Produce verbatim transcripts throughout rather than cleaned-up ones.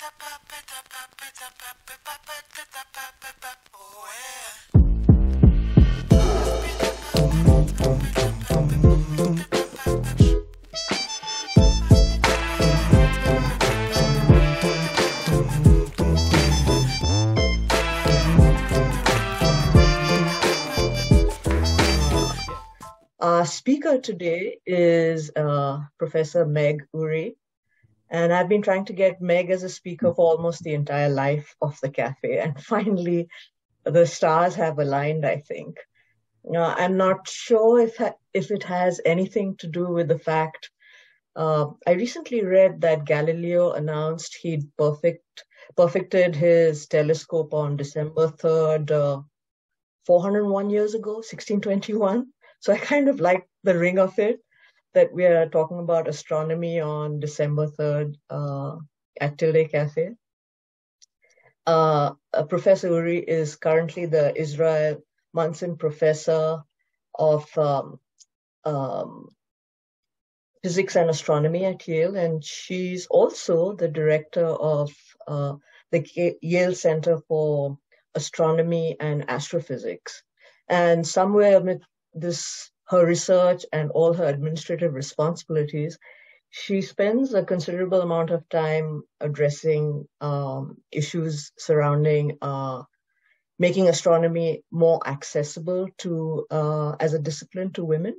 Our speaker today is uh, Professor Meg Urry, and I've been trying to get Meg as a speaker for almost the entire life of the cafe, and finally the stars have aligned, I think. Uh, I'm not sure if, if it has anything to do with the fact, uh, I recently read that Galileo announced he'd perfect, perfected his telescope on December third, uh, four hundred one years ago, sixteen twenty-one. So I kind of like the ring of it, that we are talking about astronomy on December third uh, at Tilde Cafe. Uh, uh, Professor Urry is currently the Israel Munson Professor of um, um, Physics and Astronomy at Yale, and she's also the director of uh, the Yale Center for Astronomy and Astrophysics. And somewhere amid this, her research and all her administrative responsibilities, she spends a considerable amount of time addressing um, issues surrounding uh, making astronomy more accessible to uh, as a discipline to women.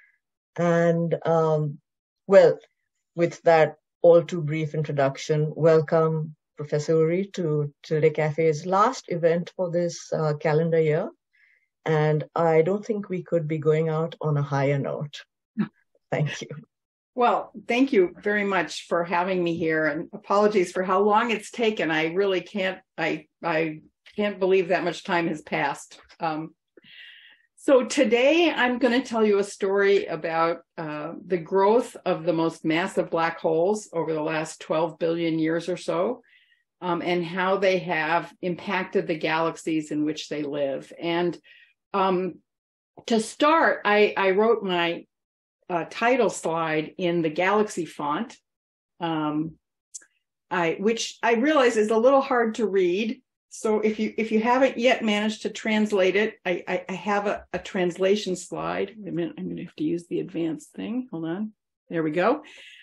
And um, well, with that all too brief introduction, welcome Professor Urry to Tilde Cafe's last event for this uh, calendar year. And I don't think we could be going out on a higher note. Thank you. Well, thank you very much for having me here, and apologies for how long it's taken. I really can't, I, I can't believe that much time has passed. Um, so today I'm going to tell you a story about uh, the growth of the most massive black holes over the last twelve billion years or so, um, and how they have impacted the galaxies in which they live. And Um, to start, I, I wrote my uh, title slide in the Galaxy font, um, I, which I realize is a little hard to read. So if you if you haven't yet managed to translate it, I, I, I have a, a translation slide. Wait a minute, I'm going to have to use the advanced thing. Hold on. There we go.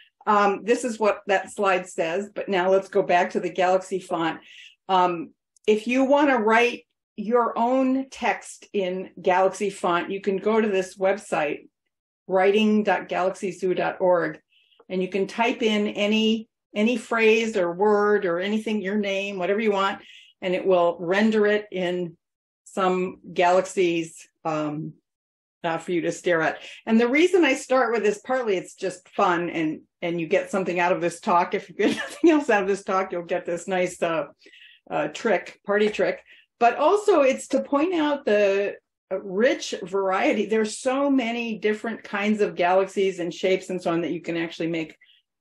Um, this is what that slide says. But now let's go back to the Galaxy font. Um, if you want to write your own text in Galaxy font, you can go to this website, writing dot galaxy zoo dot org, and you can type in any any phrase or word or anything, your name, whatever you want, and it will render it in some galaxies um, uh, for you to stare at. And the reason I start with this, partly it's just fun, and and you get something out of this talk. If you get nothing else out of this talk, you'll get this nice uh, uh, trick, party trick. But also it's to point out the rich variety. There's so many different kinds of galaxies and shapes and so on that you can actually make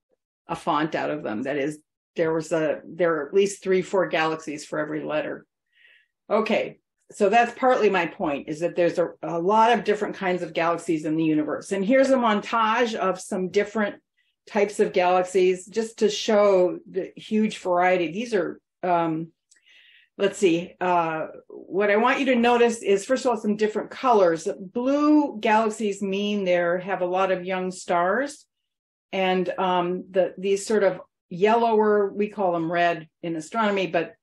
a font out of them. That is, there was a there are at least three, four galaxies for every letter. Okay, so that's partly my point, is that there's a, a lot of different kinds of galaxies in the universe. And here's a montage of some different types of galaxies just to show the huge variety. These are um, Let's see, uh, what I want you to notice is, first of all, some different colors. Blue galaxies mean they have a lot of young stars. And um, the these sort of yellower, we call them red in astronomy, but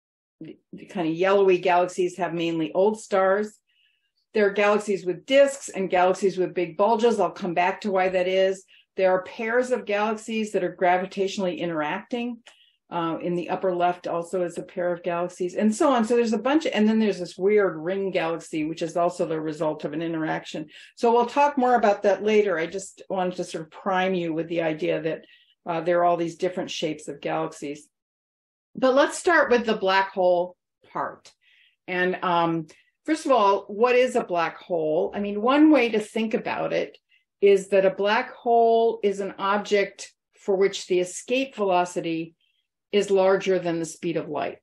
the kind of yellowy galaxies have mainly old stars. There are galaxies with disks and galaxies with big bulges. I'll come back to why that is. There are pairs of galaxies that are gravitationally interacting. Uh, in the upper left also is a pair of galaxies, and so on. So there's a bunch, and then there's this weird ring galaxy, which is also the result of an interaction. So we'll talk more about that later. I just wanted to sort of prime you with the idea that uh, there are all these different shapes of galaxies. But let's start with the black hole part. And um, first of all, what is a black hole? I mean, one way to think about it is that a black hole is an object for which the escape velocity is larger than the speed of light.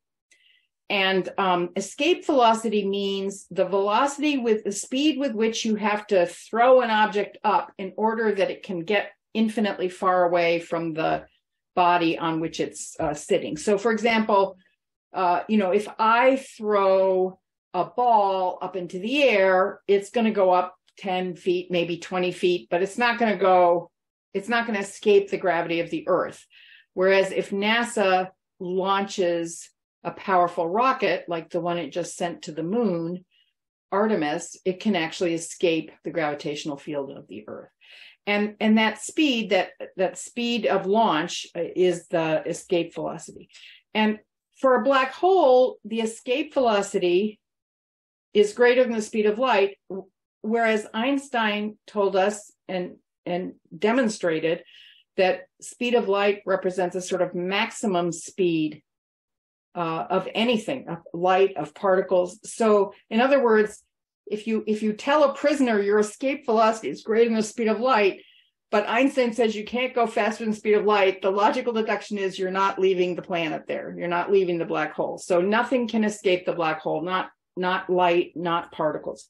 And um, escape velocity means the velocity with the speed with which you have to throw an object up in order that it can get infinitely far away from the body on which it's uh, sitting. So for example, uh, you know, if I throw a ball up into the air, it's going to go up ten feet, maybe twenty feet, but it's not going to go, it's not going to escape the gravity of the Earth. Whereas if NASA launches a powerful rocket, like the one it just sent to the moon, Artemis, it can actually escape the gravitational field of the Earth. And, and that speed, that, that speed of launch is the escape velocity. And for a black hole, the escape velocity is greater than the speed of light, whereas Einstein told us and, and demonstrated that speed of light represents a sort of maximum speed uh, of anything, of light, of particles. So in other words, if you if you tell a prisoner your escape velocity is greater than the speed of light, but Einstein says you can't go faster than the speed of light, the logical deduction is you're not leaving the planet there. You're not leaving the black hole. So nothing can escape the black hole, not, not light, not particles.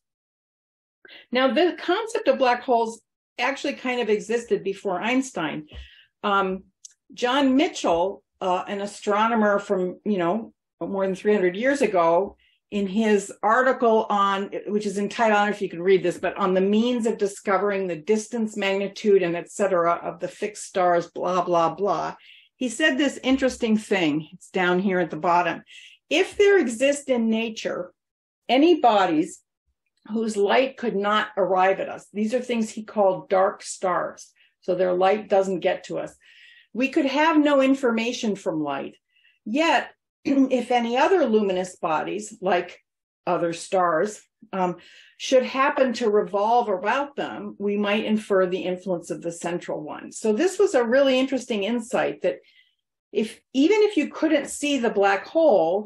Now, the concept of black holes actually kind of existed before Einstein. Um, John Mitchell, uh, an astronomer from, you know, more than three hundred years ago, in his article on, which is entitled, I don't know if you can read this, but on the means of discovering the distance, magnitude, and et cetera of the fixed stars, blah, blah, blah. He said this interesting thing. It's down here at the bottom. If there exist in nature any bodies whose light could not arrive at us, these are things he called dark stars, so their light doesn't get to us. We could have no information from light, yet if any other luminous bodies, like other stars, um, should happen to revolve about them, we might infer the influence of the central one. So this was a really interesting insight that if even if you couldn't see the black hole,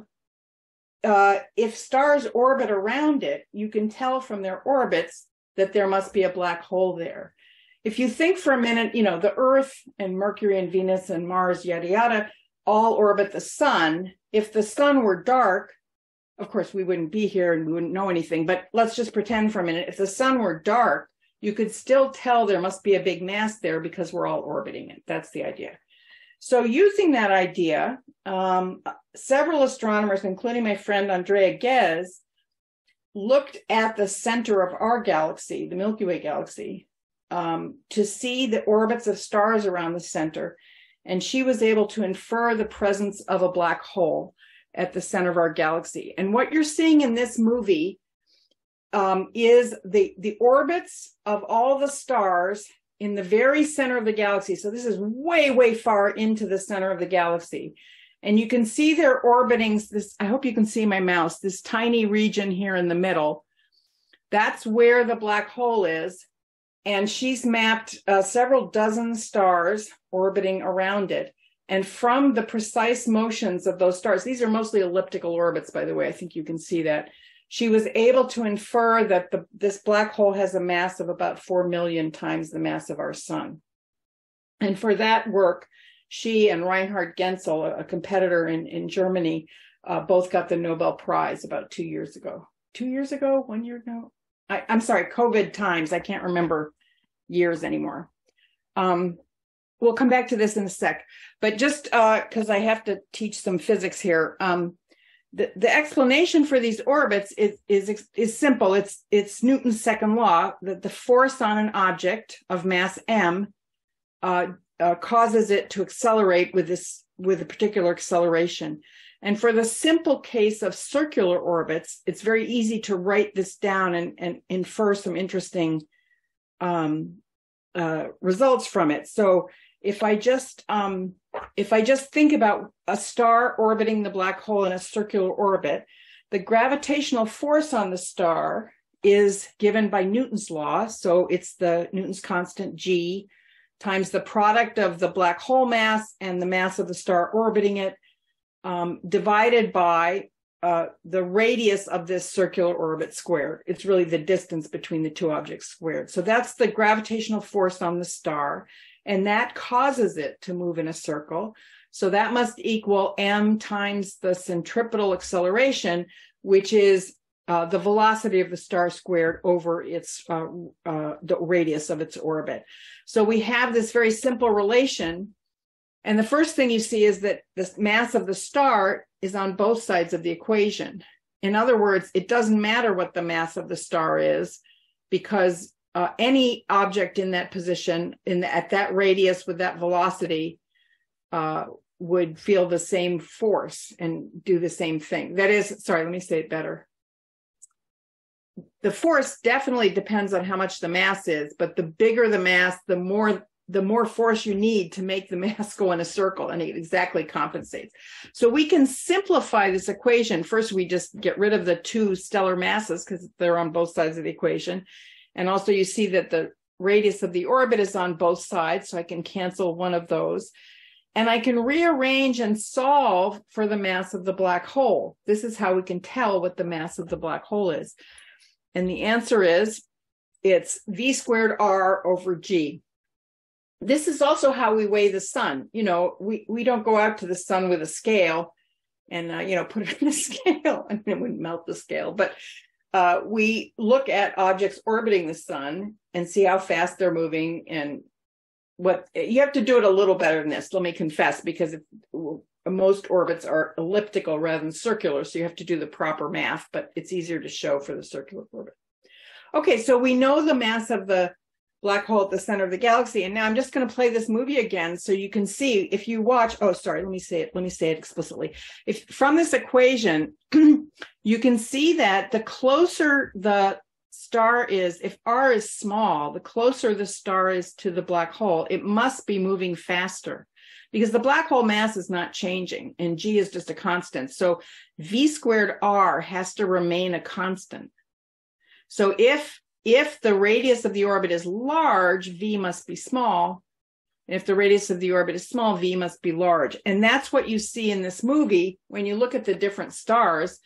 uh, if stars orbit around it, you can tell from their orbits that there must be a black hole there. If you think for a minute, you know, the Earth and Mercury and Venus and Mars, yada, yada, all orbit the sun. If the sun were dark, of course, we wouldn't be here and we wouldn't know anything, but let's just pretend for a minute. If the sun were dark, you could still tell there must be a big mass there because we're all orbiting it. That's the idea. So using that idea, um, several astronomers, including my friend Andrea Ghez, looked at the center of our galaxy, the Milky Way galaxy, um, to see the orbits of stars around the center. And she was able to infer the presence of a black hole at the center of our galaxy. And what you're seeing in this movie um, is the, the orbits of all the stars in the very center of the galaxy. So this is way, way far into the center of the galaxy. And you can see their orbiting, this, I hope you can see my mouse, this tiny region here in the middle. That's where the black hole is. And she's mapped uh, several dozen stars orbiting around it. And from the precise motions of those stars, these are mostly elliptical orbits, by the way, I think you can see that, she was able to infer that the, this black hole has a mass of about four million times the mass of our sun. And for that work, she and Reinhard Genzel, a competitor in, in Germany, uh, both got the Nobel Prize about two years ago. Two years ago? One year ago? I, I'm sorry, COVID times. I can't remember years anymore. Um, we'll come back to this in a sec. But just because uh, I have to teach some physics here, um, the, the explanation for these orbits is, is, is simple. It's, it's Newton's second law, that the force on an object of mass m uh, uh, causes it to accelerate with this with a particular acceleration. And for the simple case of circular orbits, it's very easy to write this down and, and infer some interesting um, uh, results from it. So if I just um, if I just think about a star orbiting the black hole in a circular orbit, the gravitational force on the star is given by Newton's law. So it's the Newton's constant G times the product of the black hole mass and the mass of the star orbiting it, um, divided by uh, the radius of this circular orbit squared. It's really the distance between the two objects squared. So that's the gravitational force on the star, and that causes it to move in a circle. So that must equal m times the centripetal acceleration, which is uh, the velocity of the star squared over its uh, uh, the radius of its orbit. So we have this very simple relation, And the first thing you see is that the mass of the star is on both sides of the equation. In other words, it doesn't matter what the mass of the star is, because uh, any object in that position, in the, at that radius with that velocity, uh, would feel the same force and do the same thing. That is, sorry, let me say it better. The force definitely depends on how much the mass is, but the bigger the mass, the more the more force you need to make the mass go in a circle, and it exactly compensates. So we can simplify this equation. First, we just get rid of the two stellar masses because they're on both sides of the equation. And also you see that the radius of the orbit is on both sides, so I can cancel one of those. And I can rearrange and solve for the mass of the black hole. This is how we can tell what the mass of the black hole is. And the answer is, it's V squared R over G. This is also how we weigh the sun. You know, we, we don't go out to the sun with a scale and, uh, you know, put it in a scale, and it wouldn't melt the scale. But uh, we look at objects orbiting the sun and see how fast they're moving. And what you have to do it a little better than this, let me confess, because if, most orbits are elliptical rather than circular. So you have to do the proper math, but it's easier to show for the circular orbit. Okay, so we know the mass of the black hole at the center of the galaxy. And now I'm just going to play this movie again so you can see, if you watch, oh, sorry, let me say it, let me say it explicitly. If from this equation, you can see that the closer the star is, if R is small, the closer the star is to the black hole, it must be moving faster because the black hole mass is not changing and G is just a constant. So V squared R has to remain a constant. So if If the radius of the orbit is large, V must be small. And if the radius of the orbit is small, V must be large. And that's what you see in this movie when you look at the different stars.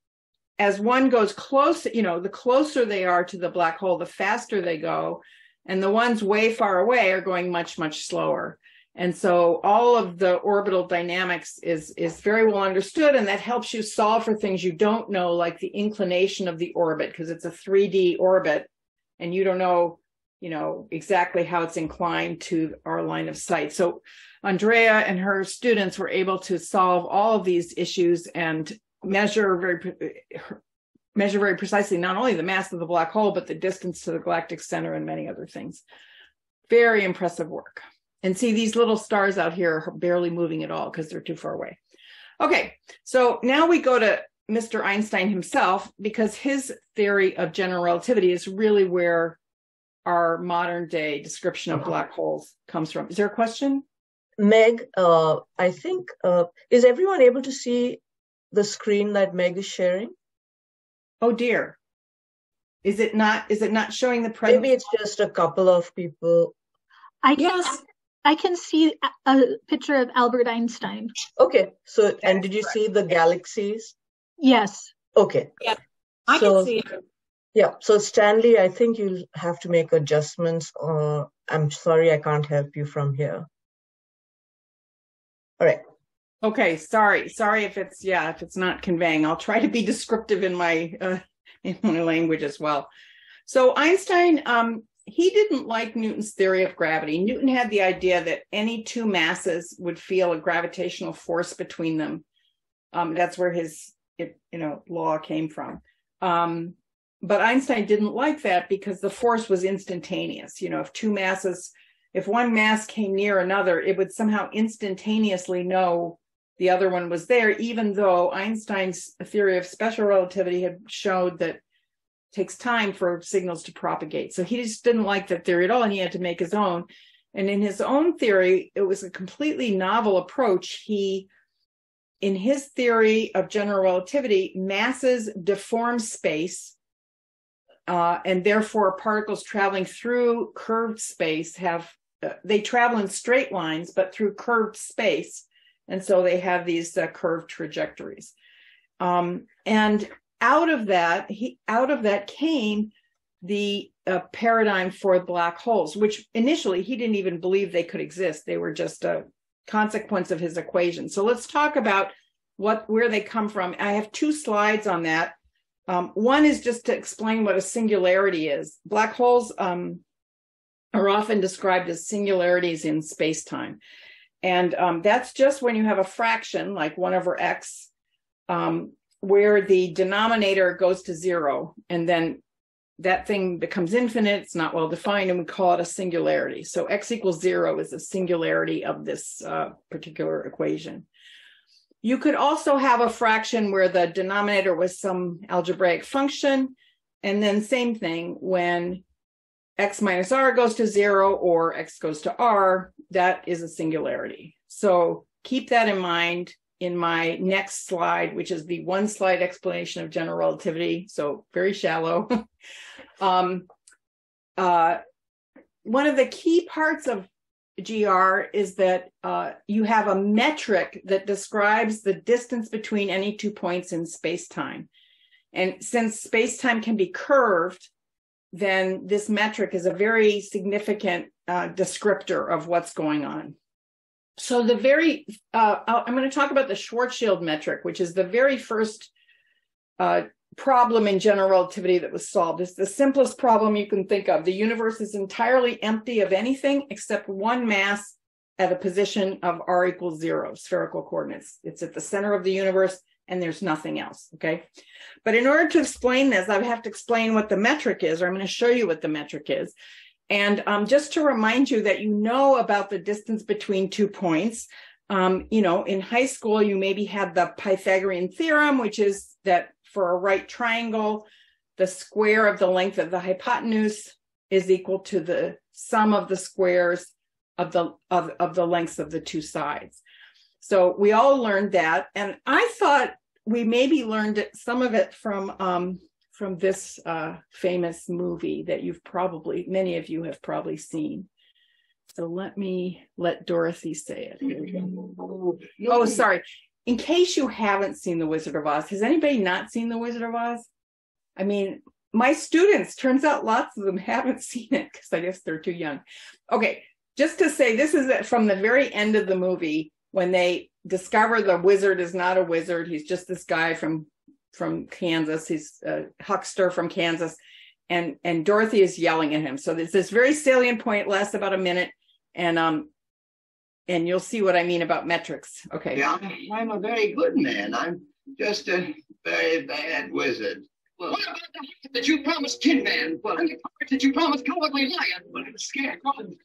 As one goes close, you know, the closer they are to the black hole, the faster they go. And the ones way far away are going much, much slower. And so all of the orbital dynamics is, is very well understood, and that helps you solve for things you don't know, like the inclination of the orbit, because it's a three D orbit. And you don't know, you know, exactly how it's inclined to our line of sight. So Andrea and her students were able to solve all of these issues and measure very, measure very precisely not only the mass of the black hole, but the distance to the galactic center and many other things. Very impressive work. And see, these little stars out here are barely moving at all because they're too far away. Okay, so now we go to Mister Einstein himself, because his theory of general relativity is really where our modern day description of black holes comes from. Is there a question? Meg, uh, I think, uh, is everyone able to see the screen that Meg is sharing? Oh dear. Is it not, is it not showing the present? Maybe it's just a couple of people. I can, Yes. I can see a picture of Albert Einstein. Okay, so, and did you see the galaxies? Yes. Okay. Yeah, I So- can see it. Yeah, so Stanley, I think you'll have to make adjustments. Uh, I'm sorry, I can't help you from here. All right. Okay, sorry. Sorry if it's, yeah, if it's not conveying. I'll try to be descriptive in my, uh, in my language as well. So Einstein, um, he didn't like Newton's theory of gravity. Newton had the idea that any two masses would feel a gravitational force between them. Um, that's where his, it, you know, law came from. Um, but Einstein didn't like that because the force was instantaneous. You know, if two masses, if one mass came near another, it would somehow instantaneously know the other one was there, even though Einstein's theory of special relativity had showed that takes time for signals to propagate. So he just didn't like that theory at all, and he had to make his own. And in his own theory, it was a completely novel approach. He, in his theory of general relativity, masses deform space, uh, and therefore particles traveling through curved space have, uh, they travel in straight lines, but through curved space. And so they have these uh, curved trajectories. Um, and Out of that, he out of that came the uh, paradigm for black holes, which initially he didn't even believe they could exist. They were just a consequence of his equation. So let's talk about what where they come from. I have two slides on that. Um, one is just to explain what a singularity is. Black holes um, are often described as singularities in space-time. And um, that's just when you have a fraction, like one over x, um, where the denominator goes to zero, and then that thing becomes infinite. It's not well defined, and we call it a singularity. So x equals zero is a singularity of this uh, particular equation. You could also have a fraction where the denominator was some algebraic function, and then same thing, when x minus r goes to zero or x goes to r, that is a singularity. So keep that in mind in my next slide, which is the one slide explanation of general relativity. So very shallow. um, uh, one of the key parts of G R is that uh, you have a metric that describes the distance between any two points in space-time. And since space-time can be curved, then this metric is a very significant uh, descriptor of what's going on. So the very, uh, I'm going to talk about the Schwarzschild metric, which is the very first uh, problem in general relativity that was solved. It's the simplest problem you can think of. The universe is entirely empty of anything except one mass at a position of r equals zero, spherical coordinates. It's at the center of the universe, and there's nothing else, okay? But in order to explain this, I have to explain what the metric is, or I'm going to show you what the metric is. And um, just to remind you that you know about the distance between two points, um, you know, in high school, you maybe had the Pythagorean theorem, which is that for a right triangle, the square of the length of the hypotenuse is equal to the sum of the squares of the, of, of the lengths of the two sides. So we all learned that. And I thought we maybe learned it, some of it from, um, from this uh, famous movie that you've probably, many of you have probably seen. So let me let Dorothy say it. Here we go. Oh, sorry. In case you haven't seen The Wizard of Oz, has anybody not seen The Wizard of Oz? I mean, my students, turns out lots of them haven't seen it because I guess they're too young. Okay, just to say, this is from the very end of the movie when they discover the wizard is not a wizard. He's just this guy from from Kansas. He's a huckster from Kansas. And, and Dorothy is yelling at him. So there's this very salient point, lasts about a minute. And um, and you'll see what I mean about metrics. Okay. Yeah, I'm a very good man. I'm just a very bad wizard. Well, what about the heart that you promised Tin Man? Well, and the heart that you promised Cowardly Lion? Well, I'm scared.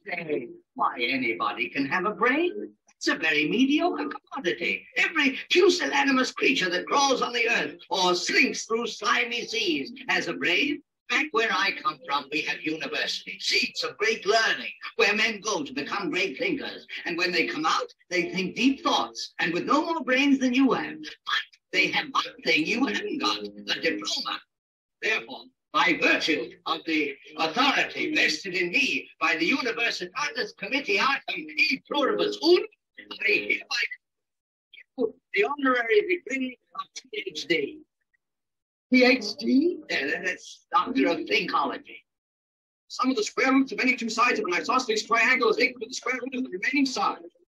Why, anybody can have a brain. It's a very mediocre commodity. Every pusillanimous creature that crawls on the earth or slinks through slimy seas has a brain. Back where I come from, we have universities, seats of great learning, where men go to become great thinkers. And when they come out, they think deep thoughts, and with no more brains than you have. But they have one thing you haven't got, a diploma. Therefore, by virtue of the authority vested in me by the Universitatis Committee Artem E Pluribus Unum, I hereby give you the honorary degree of P H D. P H D? Yeah, that's Doctor of Thinkology. Sum of the square roots of any two sides of an isosceles triangle is equal to the square root of the remaining side.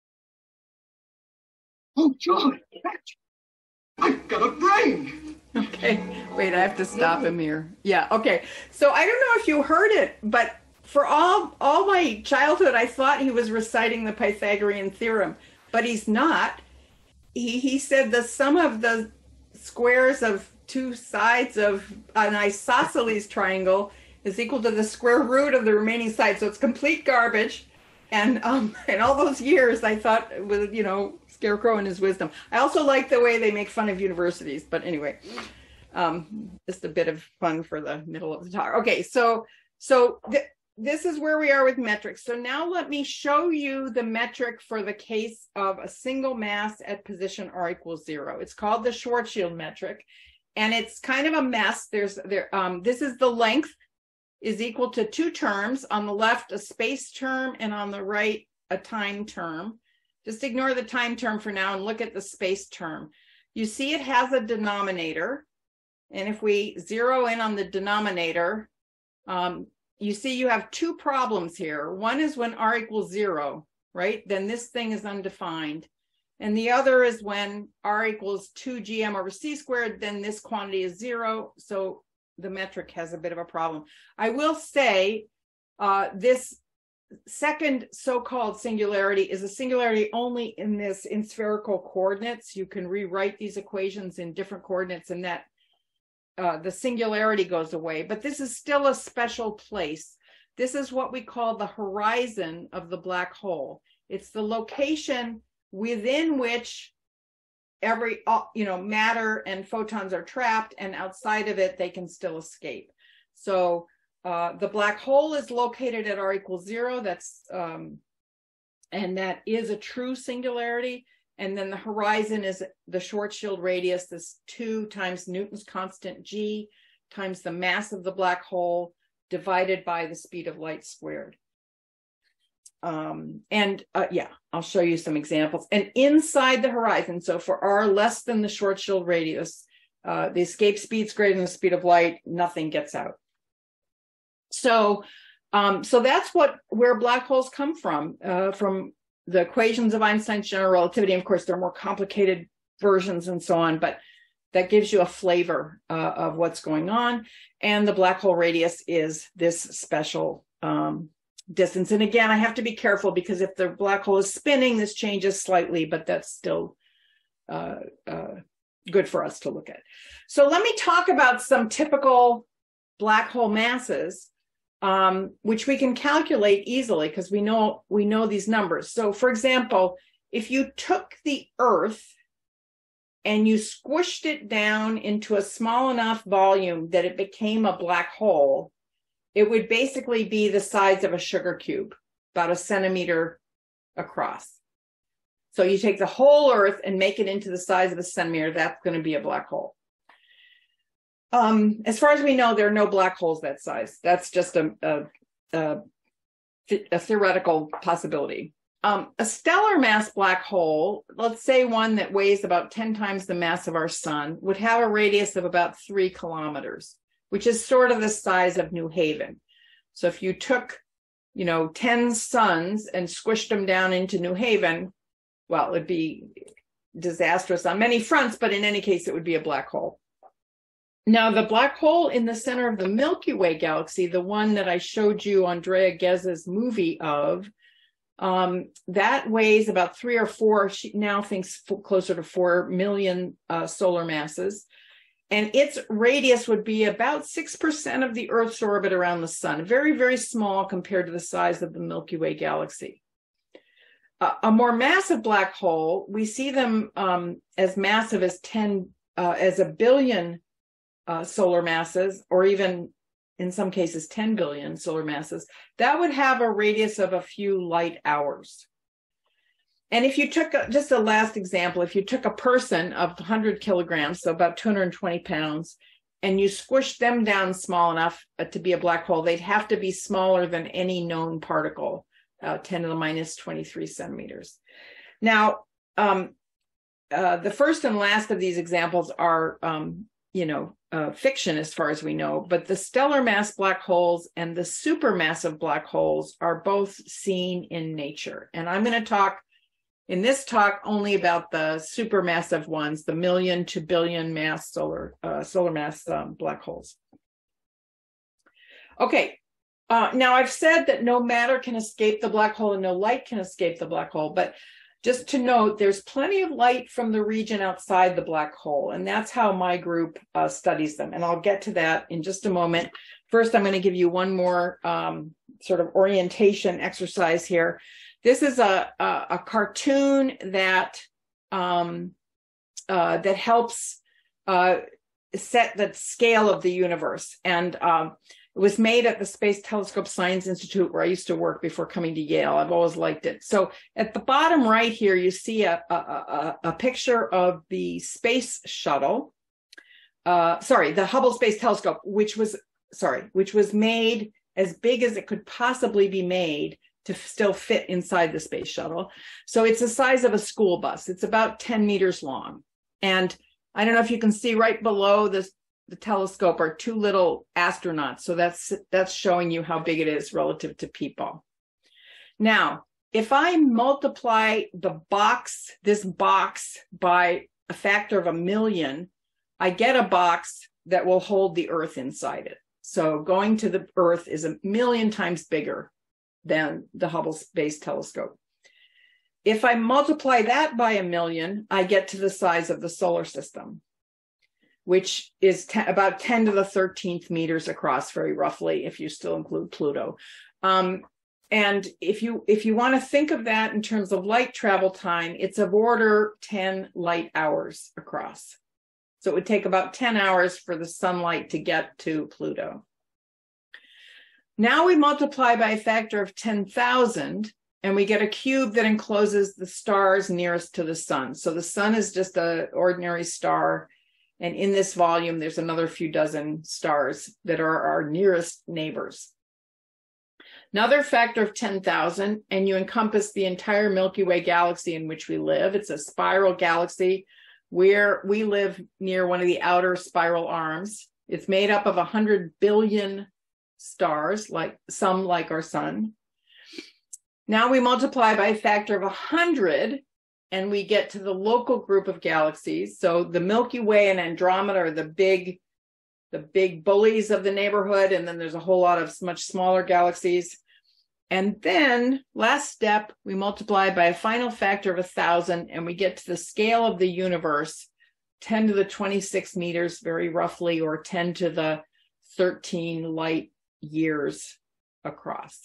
Oh, John, I've got a brain. Okay, wait, I have to stop him here. Yeah, okay. So I don't know if you heard it, but for all, all my childhood, I thought he was reciting the Pythagorean theorem, but he's not. He, he said the sum of the squares of two sides of an isosceles triangle is equal to the square root of the remaining side. So it's complete garbage. And um, in all those years, I thought, with, you know, Scarecrow and his wisdom. I also like the way they make fun of universities. But anyway, um, just a bit of fun for the middle of the talk. Okay, so so th this is where we are with metrics. So now let me show you the metric for the case of a single mass at position r equals zero. It's called the Schwarzschild metric. And it's kind of a mess. There's there. Um, this is the length is equal to two terms. On the left, a space term, and on the right, a time term. Just ignore the time term for now and look at the space term. You see it has a denominator. And if we zero in on the denominator, um, you see you have two problems here. One is when r equals zero, right? Then this thing is undefined. And the other is when r equals two g m over c squared, then this quantity is zero. So the metric has a bit of a problem. I will say uh, this second so-called singularity is a singularity only in this in spherical coordinates. You can rewrite these equations in different coordinates, and that uh, the singularity goes away. But this is still a special place. This is what we call the horizon of the black hole. It's the location within which every, you know, matter and photons are trapped, and outside of it, they can still escape. So uh, the black hole is located at r equals zero. That's, um, and that is a true singularity. And then the horizon is the Schwarzschild radius, this two times Newton's constant g times the mass of the black hole divided by the speed of light squared. Um, and uh, yeah, I'll show you some examples. And inside the horizon, so for r less than the Schwarzschild radius, uh, the escape speed's greater than the speed of light, nothing gets out. So, um, so that's what where black holes come from, uh, from the equations of Einstein's general relativity. And of course, there are more complicated versions and so on, but that gives you a flavor uh, of what's going on. And the black hole radius is this special um, distance. And again, I have to be careful, because if the black hole is spinning, this changes slightly, but that's still uh, uh, good for us to look at. So let me talk about some typical black hole masses, um, which we can calculate easily because we know, we know these numbers. So for example, if you took the Earth and you squished it down into a small enough volume that it became a black hole, it would basically be the size of a sugar cube, about a centimeter across. So you take the whole Earth and make it into the size of a centimeter, that's going to be a black hole. Um, as far as we know, there are no black holes that size. That's just a, a, a, a theoretical possibility. Um, a stellar mass black hole, let's say one that weighs about ten times the mass of our sun, would have a radius of about three kilometers, which is sort of the size of New Haven. So if you took, you know, ten suns and squished them down into New Haven, well, it'd be disastrous on many fronts, but in any case, it would be a black hole. Now, the black hole in the center of the Milky Way galaxy, the one that I showed you Andrea Gheza's movie of, um, that weighs about three or four, she now thinks closer to four million uh, solar masses. And its radius would be about six percent of the Earth's orbit around the sun, very, very small compared to the size of the Milky Way galaxy. Uh, a more massive black hole, we see them um, as massive as ten, uh, as a billion uh, solar masses, or even in some cases ten billion solar masses. That would have a radius of a few light hours. And if you took, a, just a last example, if you took a person of one hundred kilograms, so about two hundred twenty pounds, and you squished them down small enough uh, to be a black hole, they'd have to be smaller than any known particle, uh, ten to the minus twenty-three centimeters. Now, um, uh, the first and last of these examples are, um, you know, uh, fiction as far as we know, but the stellar mass black holes and the supermassive black holes are both seen in nature. And I'm going to talk in this talk only about the supermassive ones, the million to billion mass solar uh, solar mass um, black holes. Okay, uh, now I've said that no matter can escape the black hole and no light can escape the black hole, but just to note, there's plenty of light from the region outside the black hole, and that's how my group uh, studies them. And I'll get to that in just a moment. First, I'm going to give you one more um, sort of orientation exercise here. This is a, a, a cartoon that um, uh, that helps uh, set the scale of the universe. And um, it was made at the Space Telescope Science Institute, where I used to work before coming to Yale. I've always liked it. So at the bottom right here, you see a, a, a, a picture of the space shuttle. Uh, sorry, the Hubble Space Telescope, which was, sorry, which was made as big as it could possibly be made to still fit inside the space shuttle. So it's the size of a school bus. It's about ten meters long. And I don't know if you can see right below this, the telescope are two little astronauts. So that's, that's showing you how big it is relative to people. Now, if I multiply the box, this box by a factor of a million, I get a box that will hold the Earth inside it. So going to the Earth is a million times bigger than the Hubble Space Telescope. If I multiply that by a million, I get to the size of the solar system, which is about ten to the thirteenth meters across, very roughly, if you still include Pluto. Um, and if you if you want to think of that in terms of light travel time, it's of order ten light hours across. So it would take about ten hours for the sunlight to get to Pluto. Now we multiply by a factor of ten thousand, and we get a cube that encloses the stars nearest to the sun. So the sun is just an ordinary star. And in this volume, there's another few dozen stars that are our nearest neighbors. Another factor of ten thousand, and you encompass the entire Milky Way galaxy in which we live. It's a spiral galaxy where we live near one of the outer spiral arms. It's made up of one hundred billion stars, like some like our sun. Now we multiply by a factor of one hundred, and we get to the local group of galaxies. So the Milky Way and Andromeda are the big, the big bullies of the neighborhood, and then there's a whole lot of much smaller galaxies. And then, last step, we multiply by a final factor of one thousand, and we get to the scale of the universe, ten to the twenty-six meters, very roughly, or ten to the thirteen light years across.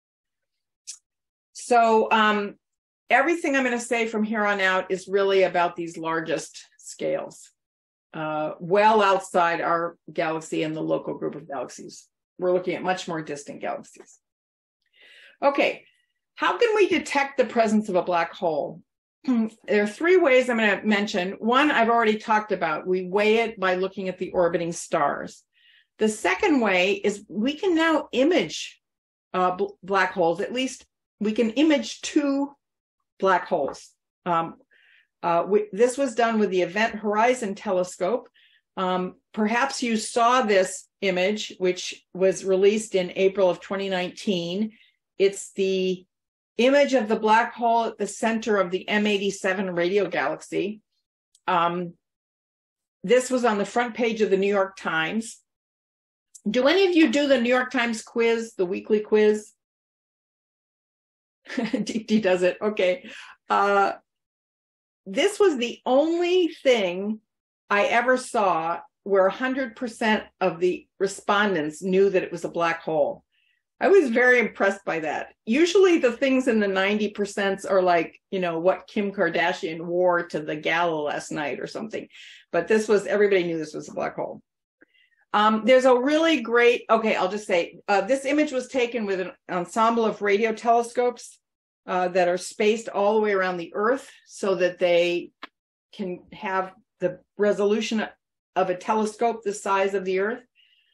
So um, everything I'm going to say from here on out is really about these largest scales, uh, well outside our galaxy and the local group of galaxies. We're looking at much more distant galaxies. Okay, how can we detect the presence of a black hole? There are three ways I'm going to mention. One I've already talked about. We weigh it by looking at the orbiting stars. The second way is we can now image uh, bl- black holes. At least we can image two black holes. Um, uh, we, this was done with the Event Horizon Telescope. Um, perhaps you saw this image, which was released in April of twenty nineteen. It's the image of the black hole at the center of the M eighty-seven radio galaxy. Um, this was on the front page of the New York Times. Do any of you do the New York Times quiz, the weekly quiz? D D does it. Okay. Uh, this was the only thing I ever saw where one hundred percent of the respondents knew that it was a black hole. I was very impressed by that. Usually the things in the ninety percent are like, you know, what Kim Kardashian wore to the gala last night or something. But this was, everybody knew this was a black hole. Um, there's a really great, okay, I'll just say, uh, this image was taken with an ensemble of radio telescopes uh, that are spaced all the way around the Earth so that they can have the resolution of a telescope the size of the Earth.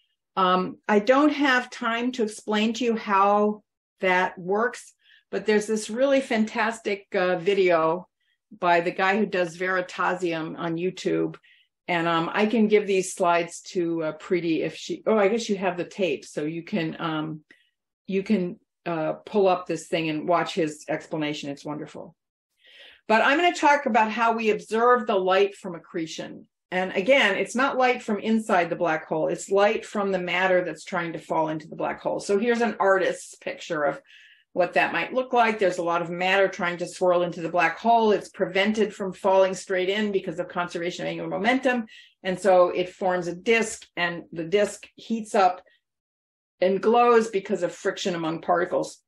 Um, I don't have time to explain to you how that works, but there's this really fantastic uh, video by the guy who does Veritasium on YouTube. And um, I can give these slides to uh, Preeti if she, oh, I guess you have the tape. So you can, um, you can uh, pull up this thing and watch his explanation. It's wonderful. But I'm going to talk about how we observe the light from accretion. And again, it's not light from inside the black hole. It's light from the matter that's trying to fall into the black hole. So here's an artist's picture of what that might look like. There's a lot of matter trying to swirl into the black hole. It's prevented from falling straight in because of conservation of angular momentum. And so it forms a disk, and the disk heats up and glows because of friction among particles.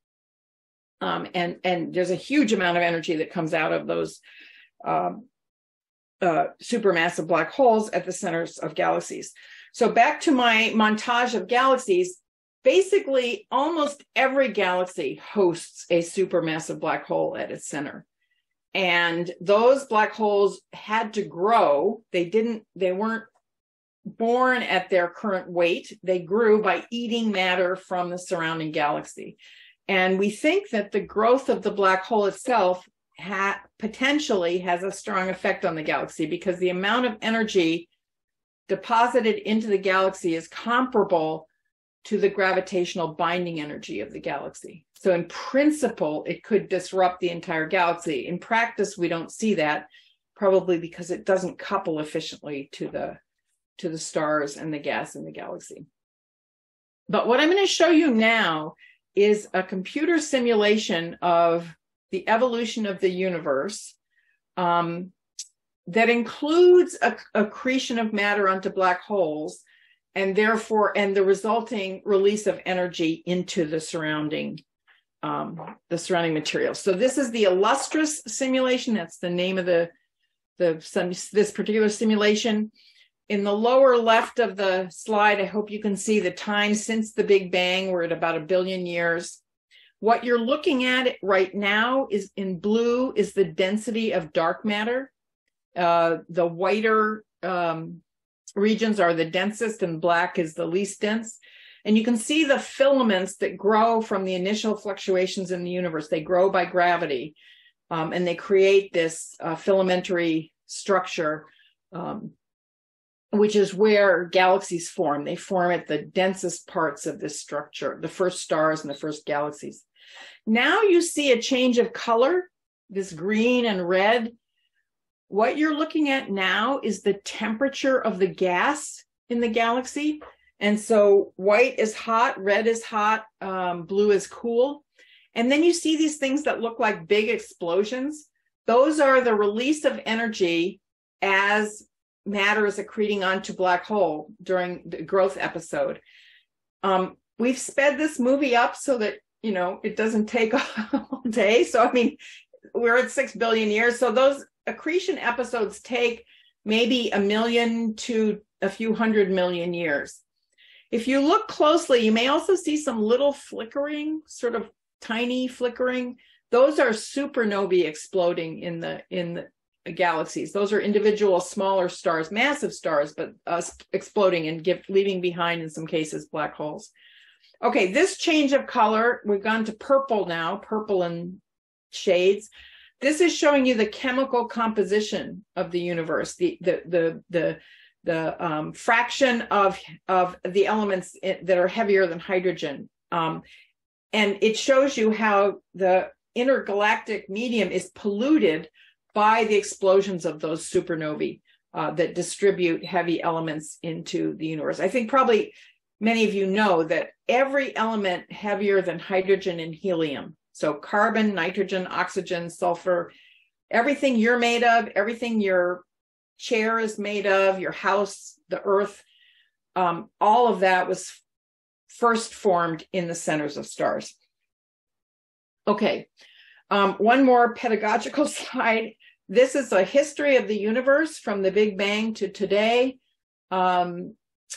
Um, and, and there's a huge amount of energy that comes out of those um, Uh, supermassive black holes at the centers of galaxies. So back to my montage of galaxies, basically almost every galaxy hosts a supermassive black hole at its center. And those black holes had to grow. They didn't, they weren't born at their current weight. They grew by eating matter from the surrounding galaxy. And we think that the growth of the black hole itself Ha, potentially has a strong effect on the galaxy because the amount of energy deposited into the galaxy is comparable to the gravitational binding energy of the galaxy. So in principle, it could disrupt the entire galaxy. In practice, we don't see that, probably because it doesn't couple efficiently to the, to the stars and the gas in the galaxy. But what I'm going to show you now is a computer simulation of the evolution of the universe um, that includes a, accretion of matter onto black holes, and therefore, and the resulting release of energy into the surrounding, um, the surrounding material. So this is the illustrious simulation. That's the name of the, the some, this particular simulation. In the lower left of the slide, I hope you can see the time since the Big Bang. We're at about a billion years. What you're looking at right now is in blue is the density of dark matter. Uh, the whiter um, regions are the densest and black is the least dense. And you can see the filaments that grow from the initial fluctuations in the universe. They grow by gravity, um, and they create this uh, filamentary structure, um, which is where galaxies form. They form at the densest parts of this structure, the first stars and the first galaxies. Now you see a change of color, this green and red. What you're looking at now is the temperature of the gas in the galaxy. And so white is hot, red is hot, um, blue is cool. And then you see these things that look like big explosions. Those are the release of energy as matter is accreting onto black hole during the growth episode. Um, we've sped this movie up so that, you know, it doesn't take all day. So, I mean, we're at six billion years. So those accretion episodes take maybe a million to a few hundred million years. If you look closely, you may also see some little flickering, sort of tiny flickering. Those are supernovae exploding in the, in the, galaxies. Those are individual smaller stars, massive stars, but uh, exploding and give, leaving behind, in some cases, black holes. Okay, this change of color, we've gone to purple now, purple and shades. This is showing you the chemical composition of the universe, the the the the, the um, fraction of of the elements that are heavier than hydrogen, um, and it shows you how the intergalactic medium is polluted by the explosions of those supernovae uh, that distribute heavy elements into the universe. I think probably many of you know that every element heavier than hydrogen and helium, so carbon, nitrogen, oxygen, sulfur, everything you're made of, everything your chair is made of, your house, the earth, um, all of that was first formed in the centers of stars. Okay. Um, one more pedagogical slide. This is a history of the universe from the Big Bang to today, um,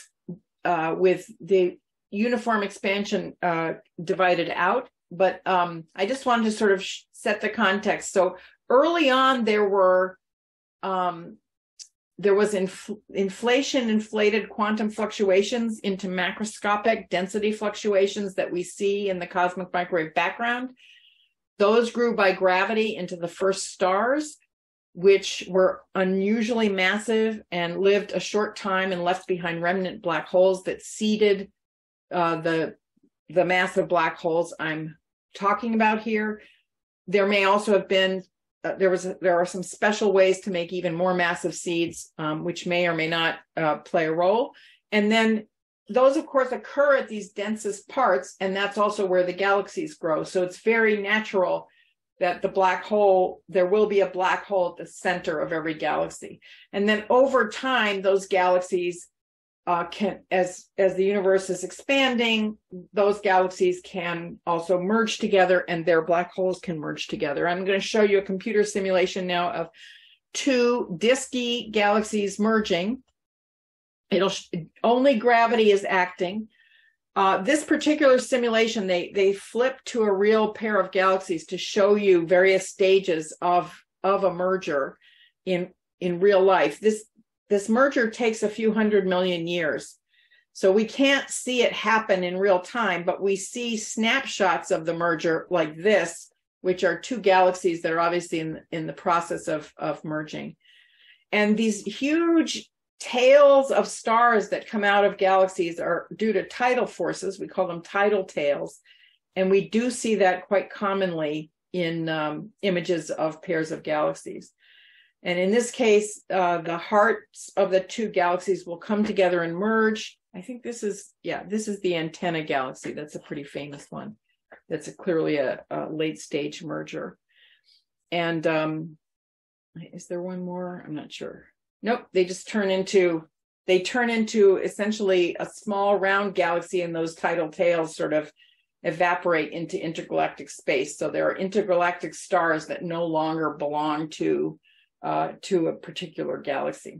uh, with the uniform expansion uh, divided out. But um, I just wanted to sort of set the context. So early on, there were um, there was inf inflation, inflated quantum fluctuations into macroscopic density fluctuations that we see in the cosmic microwave background. Those grew by gravity into the first stars, which were unusually massive and lived a short time and left behind remnant black holes that seeded uh, the, the massive black holes I'm talking about here. There may also have been, uh, there was, a, there are some special ways to make even more massive seeds, um, which may or may not uh, play a role. And then those, of course, occur at these densest parts, and that's also where the galaxies grow. So it's very natural that the black hole, there will be a black hole at the center of every galaxy. And then over time, those galaxies uh, can, as, as the universe is expanding, those galaxies can also merge together and their black holes can merge together. I'm going to show you a computer simulation now of two disky galaxies merging. It'll only gravity is acting. Uh, this particular simulation, they they flip to a real pair of galaxies to show you various stages of of a merger in in real life. This this merger takes a few hundred million years, so we can't see it happen in real time, but we see snapshots of the merger like this, which are two galaxies that are obviously in in the process of of merging, and these huge tails of stars that come out of galaxies are due to tidal forces. We call them tidal tails. And we do see that quite commonly in um, images of pairs of galaxies. And in this case, uh, the hearts of the two galaxies will come together and merge. I think this is, yeah, this is the antenna galaxy. That's a pretty famous one. that's a, clearly a, a late stage merger. And um, is there one more? I'm not sure. Nope, they just turn into, they turn into essentially a small round galaxy, and those tidal tails sort of evaporate into intergalactic space. So there are intergalactic stars that no longer belong to, uh, to a particular galaxy.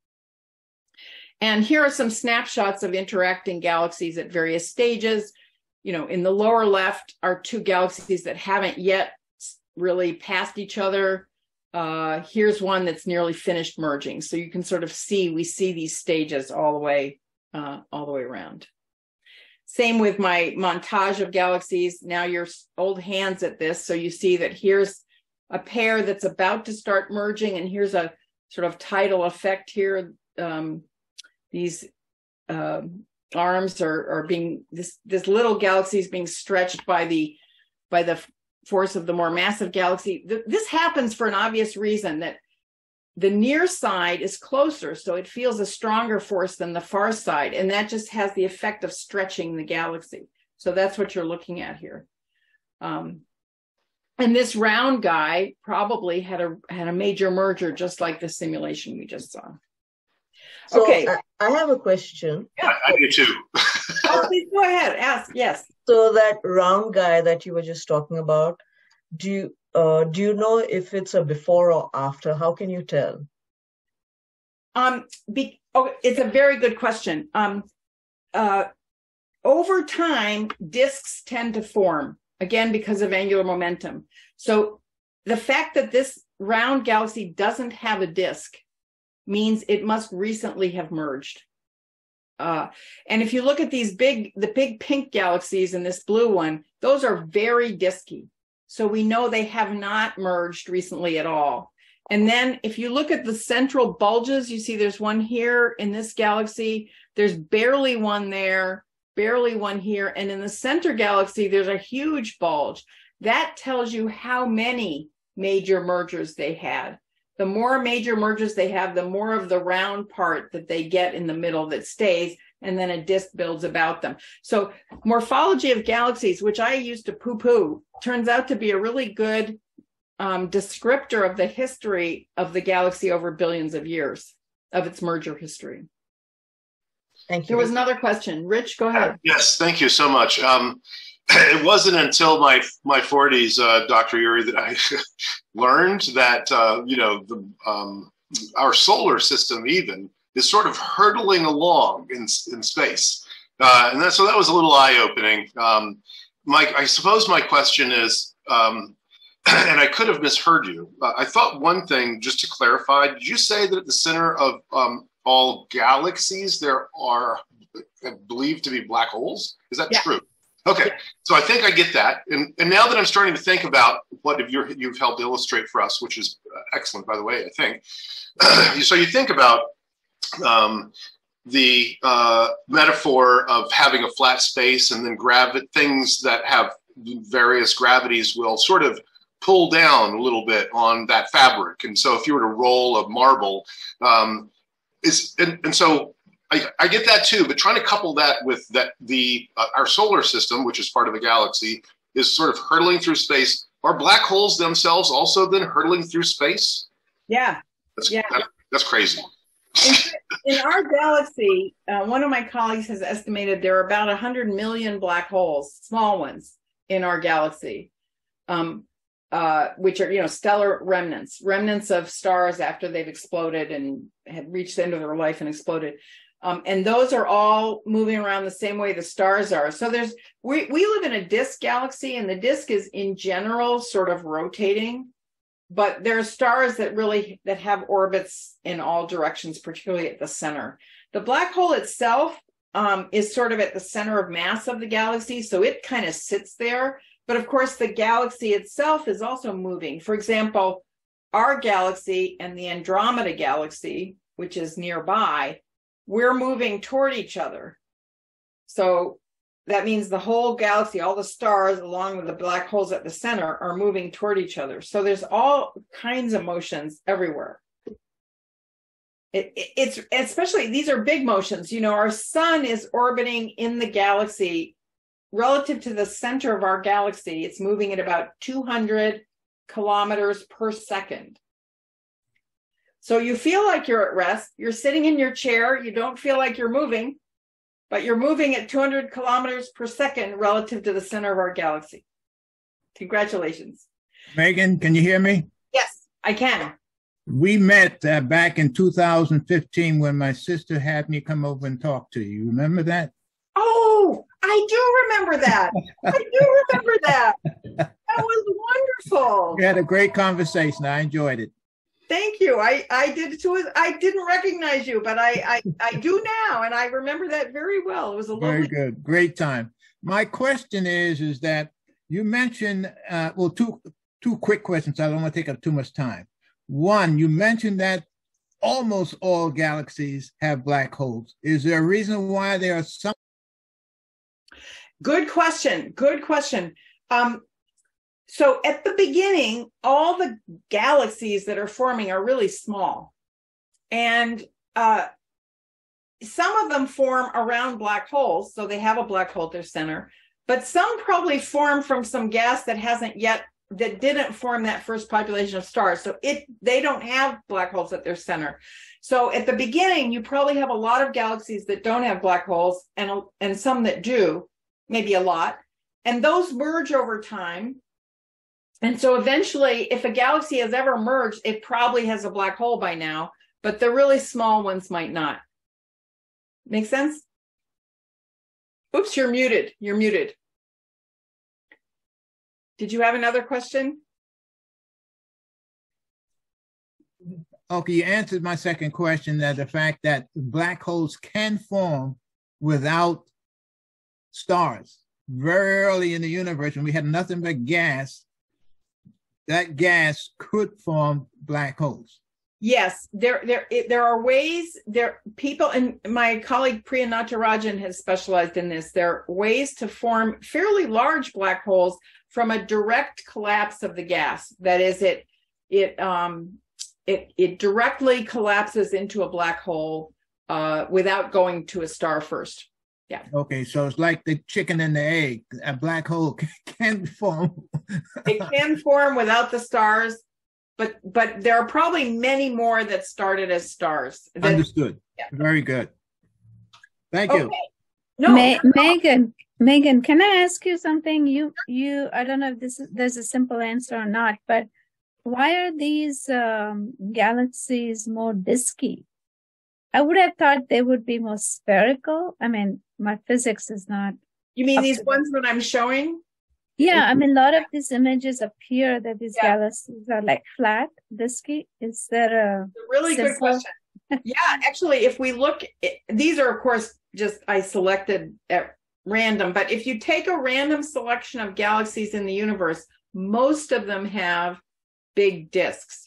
And here are some snapshots of interacting galaxies at various stages. You know, in the lower left are two galaxies that haven't yet really passed each other. Uh, here's one that's nearly finished merging. So you can sort of see, we see these stages all the way, uh, all the way around. Same with my montage of galaxies. Now your old hands at this. So you see that here's a pair that's about to start merging, and here's a sort of tidal effect here. Um, these uh, arms are, are being, this, this little galaxy is being stretched by the, by the force of the more massive galaxy. This happens for an obvious reason, that the near side is closer, so it feels a stronger force than the far side, and that just has the effect of stretching the galaxy. So that's what you're looking at here. Um, and this round guy probably had a had a major merger, just like the simulation we just saw. So okay, I, I have a question. I, I do too. Oh, please go ahead. Ask. Yes. So that round guy that you were just talking about, do you uh, do you know if it's a before or after? How can you tell? Um, be, oh, it's a very good question. Um, uh, over time, disks tend to form, again, because of angular momentum. So the fact that this round galaxy doesn't have a disk means it must recently have merged. Uh, and if you look at these big, the big pink galaxies and this blue one, those are very disky. So we know they have not merged recently at all. And then if you look at the central bulges, you see there's one here in this galaxy, there's barely one there, barely one here. And in the center galaxy, there's a huge bulge. That tells you how many major mergers they had. The more major mergers they have, the more of the round part that they get in the middle that stays, and then a disk builds about them. So morphology of galaxies, which I used to poo-poo, turns out to be a really good um, descriptor of the history of the galaxy over billions of years, of its merger history. Thank you. There was another question. Rich, go ahead. Uh, yes, thank you so much. Um, it wasn't until my my forties, uh, Doctor Urry, that I learned that uh, you know the, um, our solar system even is sort of hurtling along in in space, uh, and that, so that was a little eye opening. Um, Mike, I suppose my question is, um, and I could have misheard you. Uh, I thought one thing, just to clarify, did you say that at the center of um, all galaxies there are believed to be black holes? Is that yeah. true? Okay, so I think I get that. And, and now that I'm starting to think about what you're, you've helped illustrate for us, which is excellent, by the way, I think. So you think about um, the uh, metaphor of having a flat space, and then gravi- things that have various gravities will sort of pull down a little bit on that fabric. And so if you were to roll a marble, um, is and, and so I, I get that too, but trying to couple that with that the uh, our solar system, which is part of the galaxy, is sort of hurtling through space. Are black holes themselves also then hurtling through space? Yeah, that's, yeah. That, that's crazy. In, in our galaxy, uh, one of my colleagues has estimated there are about one hundred million black holes, small ones, in our galaxy, um, uh, which are, you know, stellar remnants, remnants of stars after they've exploded and had reached the end of their life and exploded. Um, and those are all moving around the same way the stars are. So there's, we, we live in a disk galaxy, and the disk is in general sort of rotating, but there are stars that really, that have orbits in all directions, particularly at the center. The black hole itself um, is sort of at the center of mass of the galaxy, so it kind of sits there. But of course, the galaxy itself is also moving. For example, our galaxy and the Andromeda galaxy, which is nearby, we're moving toward each other. So that means the whole galaxy, all the stars, along with the black holes at the center, are moving toward each other. So there's all kinds of motions everywhere. It, it, it's especially, these are big motions. You know, our sun is orbiting in the galaxy relative to the center of our galaxy, it's moving at about two hundred kilometers per second. So you feel like you're at rest. You're sitting in your chair. You don't feel like you're moving, but you're moving at two hundred kilometers per second relative to the center of our galaxy. Congratulations. Megan, can you hear me? Yes, I can. We met uh, back in two thousand fifteen when my sister had me come over and talk to you. Remember that? Oh, I do remember that. I do remember that. That was wonderful. We had a great conversation. I enjoyed it. Thank you. I, I did too. I didn't recognize you, but I, I, I do now. And I remember that very well. It was a Very lovely. good. Great time. My question is, is that you mentioned, uh, well, two, two quick questions. I don't want to take up too much time. One, you mentioned that almost all galaxies have black holes. Is there a reason why there are some? Good question. Good question. Um, so at the beginning, all the galaxies that are forming are really small. And uh, some of them form around black holes. So they have a black hole at their center. But some probably form from some gas that hasn't yet, that didn't form that first population of stars. So it they don't have black holes at their center. So at the beginning, you probably have a lot of galaxies that don't have black holes and, and some that do, maybe a lot. And those merge over time. And so eventually, if a galaxy has ever merged, it probably has a black hole by now, but the really small ones might not. Make sense? Oops, you're muted. You're muted. Did you have another question? Okay, you answered my second question, that the fact that black holes can form without stars. Very early in the universe, when we had nothing but gas, that gas could form black holes. Yes, there, there, there are ways. There, people, and my colleague Priya Natarajan has specialized in this. There are ways to form fairly large black holes from a direct collapse of the gas. That is, it, it, um, it, it directly collapses into a black hole uh, without going to a star first. Yeah. Okay, so it's like the chicken and the egg. A black hole can form. It can form without the stars, but but there are probably many more that started as stars. That, Understood. Yeah. Very good. Thank okay. you. No, Ma Megan, Megan, can I ask you something? You you I don't know if this is, there's a simple answer or not, but why are these um, galaxies more disky? I would have thought they would be more spherical. I mean, my physics is not. You mean these ones that I'm showing? Yeah, I mean, a lot of these images appear that these Yeah. galaxies are like flat, disky. Is there a, A really good simple- question. Yeah, actually, if we look, these are, of course, just I selected at random, but if you take a random selection of galaxies in the universe, most of them have big disks.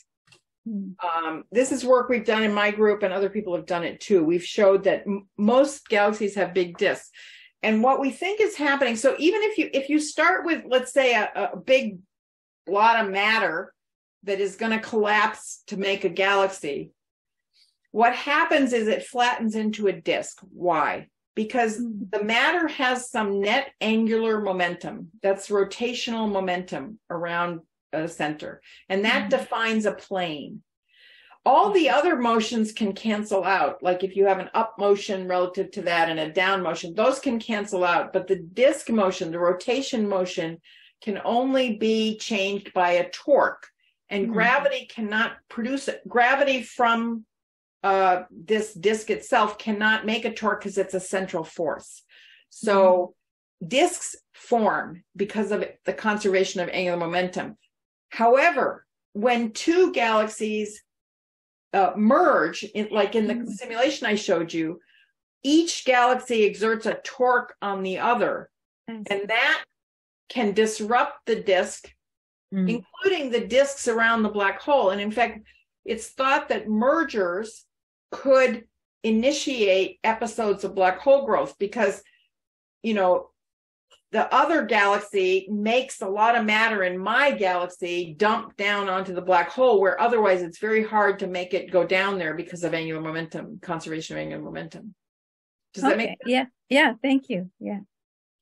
Um, this is work we've done in my group, and other people have done it too. We've showed that m most galaxies have big disks. And what we think is happening, so even if you if you start with, let's say, a, a big blot of matter that is going to collapse to make a galaxy, what happens is it flattens into a disk. Why? Because the matter has some net angular momentum. That's rotational momentum around a center. And that mm-hmm. defines a plane. All the other motions can cancel out. Like if you have an up motion relative to that and a down motion, those can cancel out. But the disk motion, the rotation motion, can only be changed by a torque. And mm-hmm. gravity cannot produce it. Gravity from uh, this disk itself cannot make a torque because it's a central force. So mm-hmm. disks form because of the conservation of angular momentum. However, when two galaxies uh, merge, in, like in the mm-hmm. simulation I showed you, each galaxy exerts a torque on the other, mm-hmm. and that can disrupt the disk, mm-hmm. including the disks around the black hole. And in fact, it's thought that mergers could initiate episodes of black hole growth because, you know, the other galaxy makes a lot of matter in my galaxy dump down onto the black hole, where otherwise it's very hard to make it go down there because of angular momentum, conservation of angular momentum. Does okay. that make sense? Yeah, yeah, thank you. Yeah.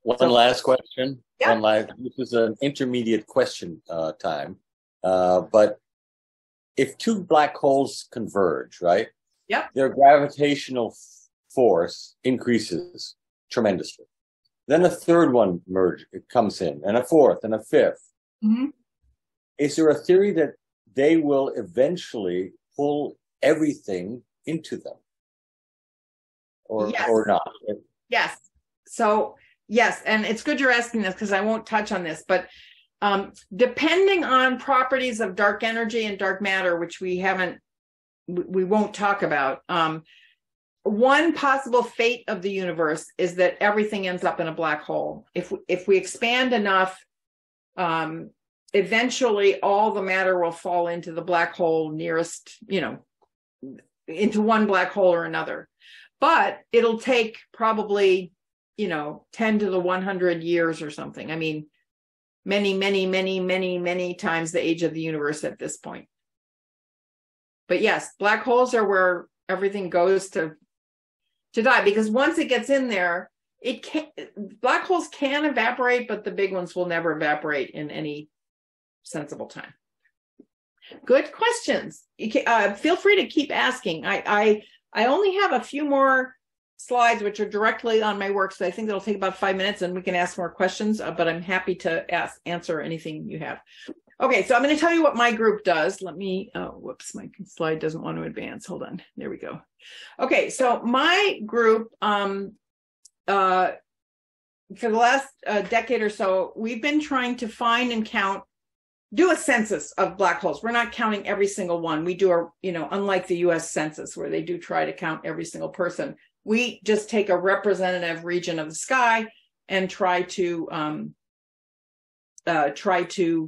One So- last question. Yeah. One last, this is an intermediate question uh, time. Uh, but if two black holes converge, right? Yep. Their gravitational force increases tremendously. Then a third one merge, it comes in, and a fourth, and a fifth. Mhm. Is there a theory that they will eventually pull everything into them? Or, Yes. or not? Yes. So, yes, and it's good you're asking this because I won't touch on this, but um, depending on properties of dark energy and dark matter, which we haven't, we won't talk about, um, one possible fate of the universe is that everything ends up in a black hole. If, if we expand enough, um, eventually all the matter will fall into the black hole nearest, you know, into one black hole or another. But it'll take probably, you know, ten to the one hundred years or something. I mean, many, many, many, many, many times the age of the universe at this point. But yes, black holes are where everything goes to, to die, because once it gets in there, it can, black holes can evaporate, but the big ones will never evaporate in any sensible time. Good questions. You can, uh, feel free to keep asking. I, I, I only have a few more slides, which are directly on my work, so I think it'll take about five minutes and we can ask more questions, uh, but I'm happy to ask, answer anything you have. Okay, so I'm going to tell you what my group does. Let me, oh, whoops, my slide doesn't want to advance. Hold on. There we go. Okay, so my group, um, uh, for the last uh, decade or so, we've been trying to find and count, do a census of black holes. We're not counting every single one. We do a, you know, unlike the U S Census where they do try to count every single person, we just take a representative region of the sky and try to, um, uh, try to,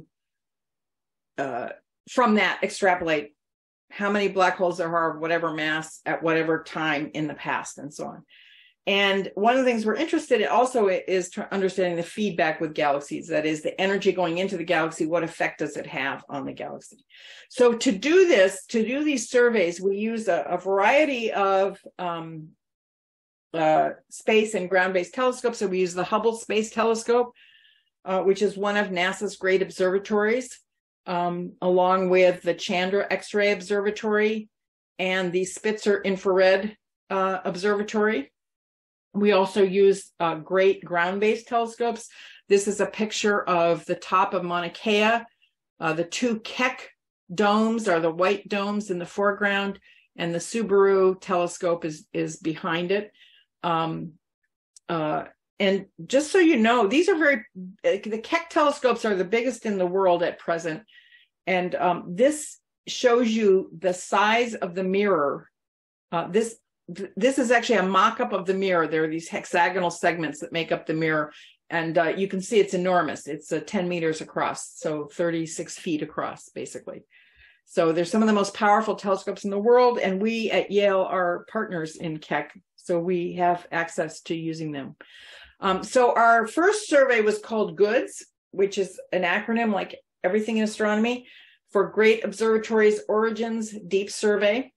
uh, from that extrapolate how many black holes there are of whatever mass at whatever time in the past and so on. And one of the things we're interested in also is understanding the feedback with galaxies. That is, the energy going into the galaxy, what effect does it have on the galaxy? So to do this, to do these surveys, we use a, a variety of um, uh, space and ground-based telescopes. So we use the Hubble Space Telescope, uh, which is one of NASA's great observatories, um, along with the Chandra X-ray Observatory and the Spitzer Infrared uh, Observatory. We also use uh, great ground-based telescopes. This is a picture of the top of Mauna Kea. Uh, the two Keck domes are the white domes in the foreground, and the Subaru telescope is, is behind it. Um, uh, and just so you know, these are very, the Keck telescopes are the biggest in the world at present. And um, this shows you the size of the mirror. Uh, this This is actually a mock-up of the mirror. There are these hexagonal segments that make up the mirror, and uh, you can see it's enormous. It's uh, ten meters across, so thirty-six feet across, basically. So there's some of the most powerful telescopes in the world, and we at Yale are partners in Keck, so we have access to using them. Um, so our first survey was called GOODS, which is an acronym like everything in astronomy, for Great Observatories Origins Deep Survey.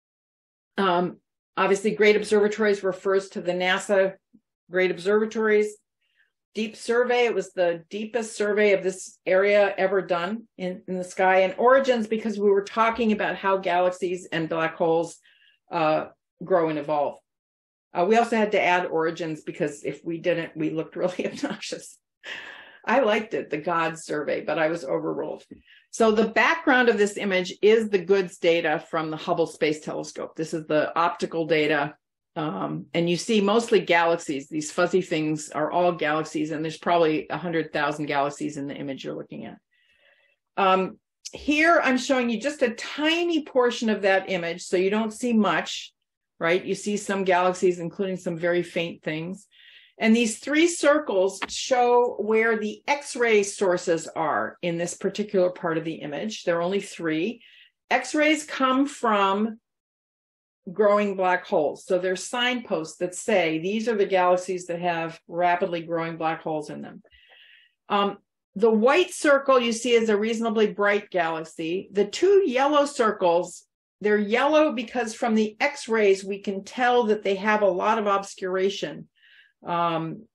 Um, Obviously, Great Observatories refers to the NASA Great Observatories Deep Survey. It was the deepest survey of this area ever done in, in the sky. And Origins, because we were talking about how galaxies and black holes uh, grow and evolve. Uh, we also had to add Origins because if we didn't, we looked really obnoxious. I liked it, the God survey, but I was overruled. So the background of this image is the GOODS data from the Hubble Space Telescope. This is the optical data. Um, and you see mostly galaxies. These fuzzy things are all galaxies, and there's probably one hundred thousand galaxies in the image you're looking at. Um, here I'm showing you just a tiny portion of that image, so you don't see much, right? You see some galaxies, including some very faint things. And these three circles show where the X-ray sources are in this particular part of the image. There are only three. X-rays come from growing black holes. So there's signposts that say these are the galaxies that have rapidly growing black holes in them. Um, the white circle you see is a reasonably bright galaxy. The two yellow circles, they're yellow because from the X-rays we can tell that they have a lot of obscuration. Um,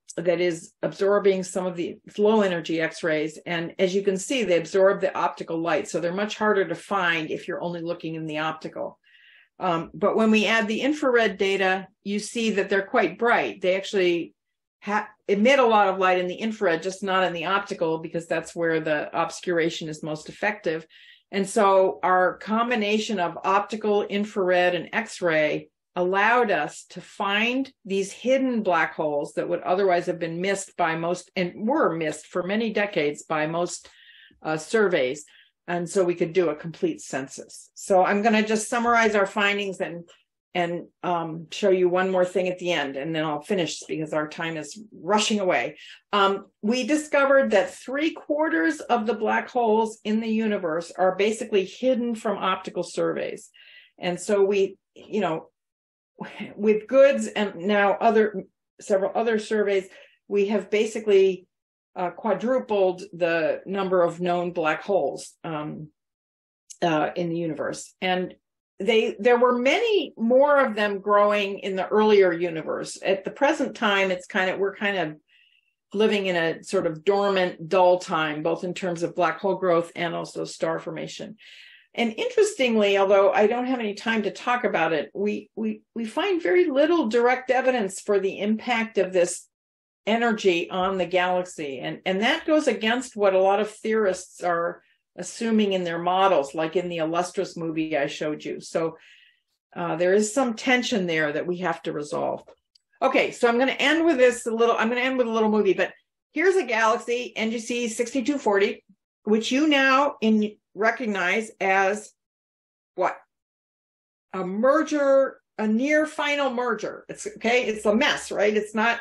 that is absorbing some of the low energy X-rays. And as you can see, they absorb the optical light. So they're much harder to find if you're only looking in the optical. Um, but when we add the infrared data, you see that they're quite bright. They actually ha- emit a lot of light in the infrared, just not in the optical, because that's where the obscuration is most effective. And so our combination of optical, infrared, and X-ray allowed us to find these hidden black holes that would otherwise have been missed by most, and were missed for many decades by most uh, surveys. And so we could do a complete census. So I'm going to just summarize our findings and and um, show you one more thing at the end, and then I'll finish because our time is rushing away. Um, we discovered that three quarters of the black holes in the universe are basically hidden from optical surveys. And so we, you know, with GOODS and now other several other surveys, we have basically uh, quadrupled the number of known black holes um, uh, in the universe. And they there were many more of them growing in the earlier universe. At the present time, it's kind of we're kind of living in a sort of dormant, dull time, both in terms of black hole growth and also star formation. And interestingly, although I don't have any time to talk about it, we we we find very little direct evidence for the impact of this energy on the galaxy. And, and that goes against what a lot of theorists are assuming in their models, like in the Illustrious movie I showed you. So uh, there is some tension there that we have to resolve. Okay, so I'm going to end with this a little, I'm going to end with a little movie, but here's a galaxy, N G C sixty-two forty, which you now in recognize as what? A merger, a near final merger. It's okay. It's a mess, right? It's not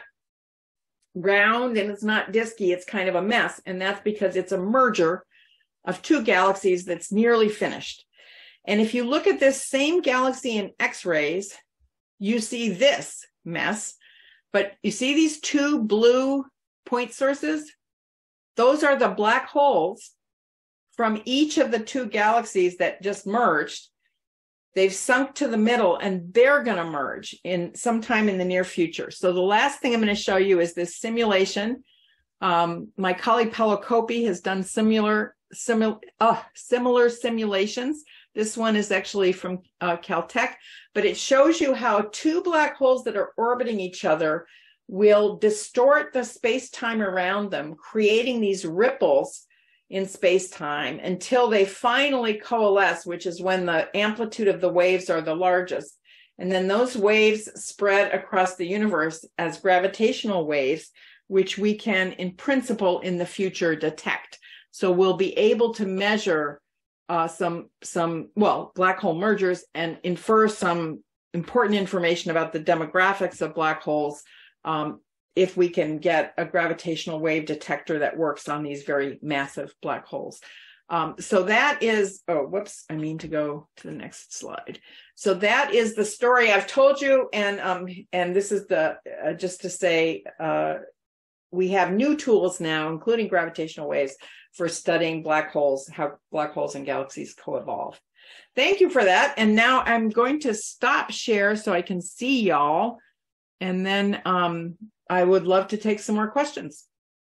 round and it's not disky. It's kind of a mess. And that's because it's a merger of two galaxies that's nearly finished. And if you look at this same galaxy in X-rays, you see this mess, but you see these two blue point sources? Those are the black holes from each of the two galaxies that just merged. They've sunk to the middle and they're going to merge in sometime in the near future. So the last thing I'm going to show you is this simulation. Um, my colleague Paolo Coppi has done similar, similar, uh, similar simulations. This one is actually from uh, Caltech, but it shows you how two black holes that are orbiting each other will distort the space-time around them, creating these ripples in space-time until they finally coalesce, which is when the amplitude of the waves are the largest. And then those waves spread across the universe as gravitational waves, which we can, in principle, in the future detect. So we'll be able to measure uh, some, some, well, black hole mergers and infer some important information about the demographics of black holes um, if we can get a gravitational wave detector that works on these very massive black holes. Um, so that is, oh, whoops, I mean to go to the next slide. So that is the story I've told you. And, um, and this is the, uh, just to say, uh, we have new tools now, including gravitational waves, for studying black holes, how black holes and galaxies co-evolve. Thank you for that. And now I'm going to stop share so I can see y'all. And then um, I would love to take some more questions.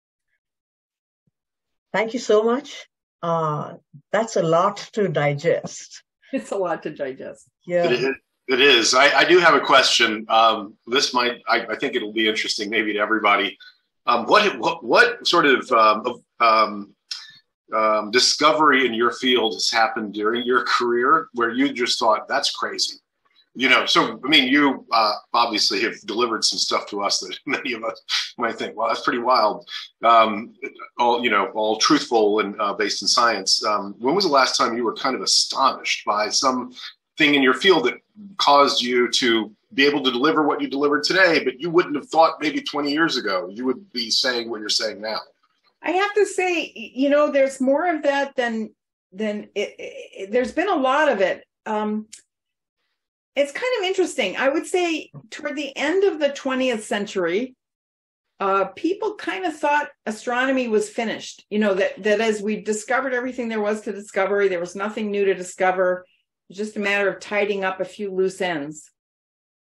Thank you so much. Uh, that's a lot to digest. It's a lot to digest. Yeah. It is. It is. I, I do have a question. Um, this might, I, I think it'll be interesting maybe to everybody. Um, what, what, what sort of um, um, um, discovery in your field has happened during your career where you just thought, that's crazy? You know, so, I mean, you uh, obviously have delivered some stuff to us that many of us might think, well, that's pretty wild. Um, all, you know, all truthful and uh, based in science. Um, when was the last time you were kind of astonished by something in your field that caused you to be able to deliver what you delivered today, but you wouldn't have thought maybe twenty years ago you would be saying what you're saying now? I have to say, you know, there's more of that than, than it, it, there's been a lot of it. Um, It's kind of interesting. I would say toward the end of the twentieth century, uh, people kind of thought astronomy was finished. You know, that, that as we discovered everything there was to discover, there was nothing new to discover. It was just a matter of tidying up a few loose ends.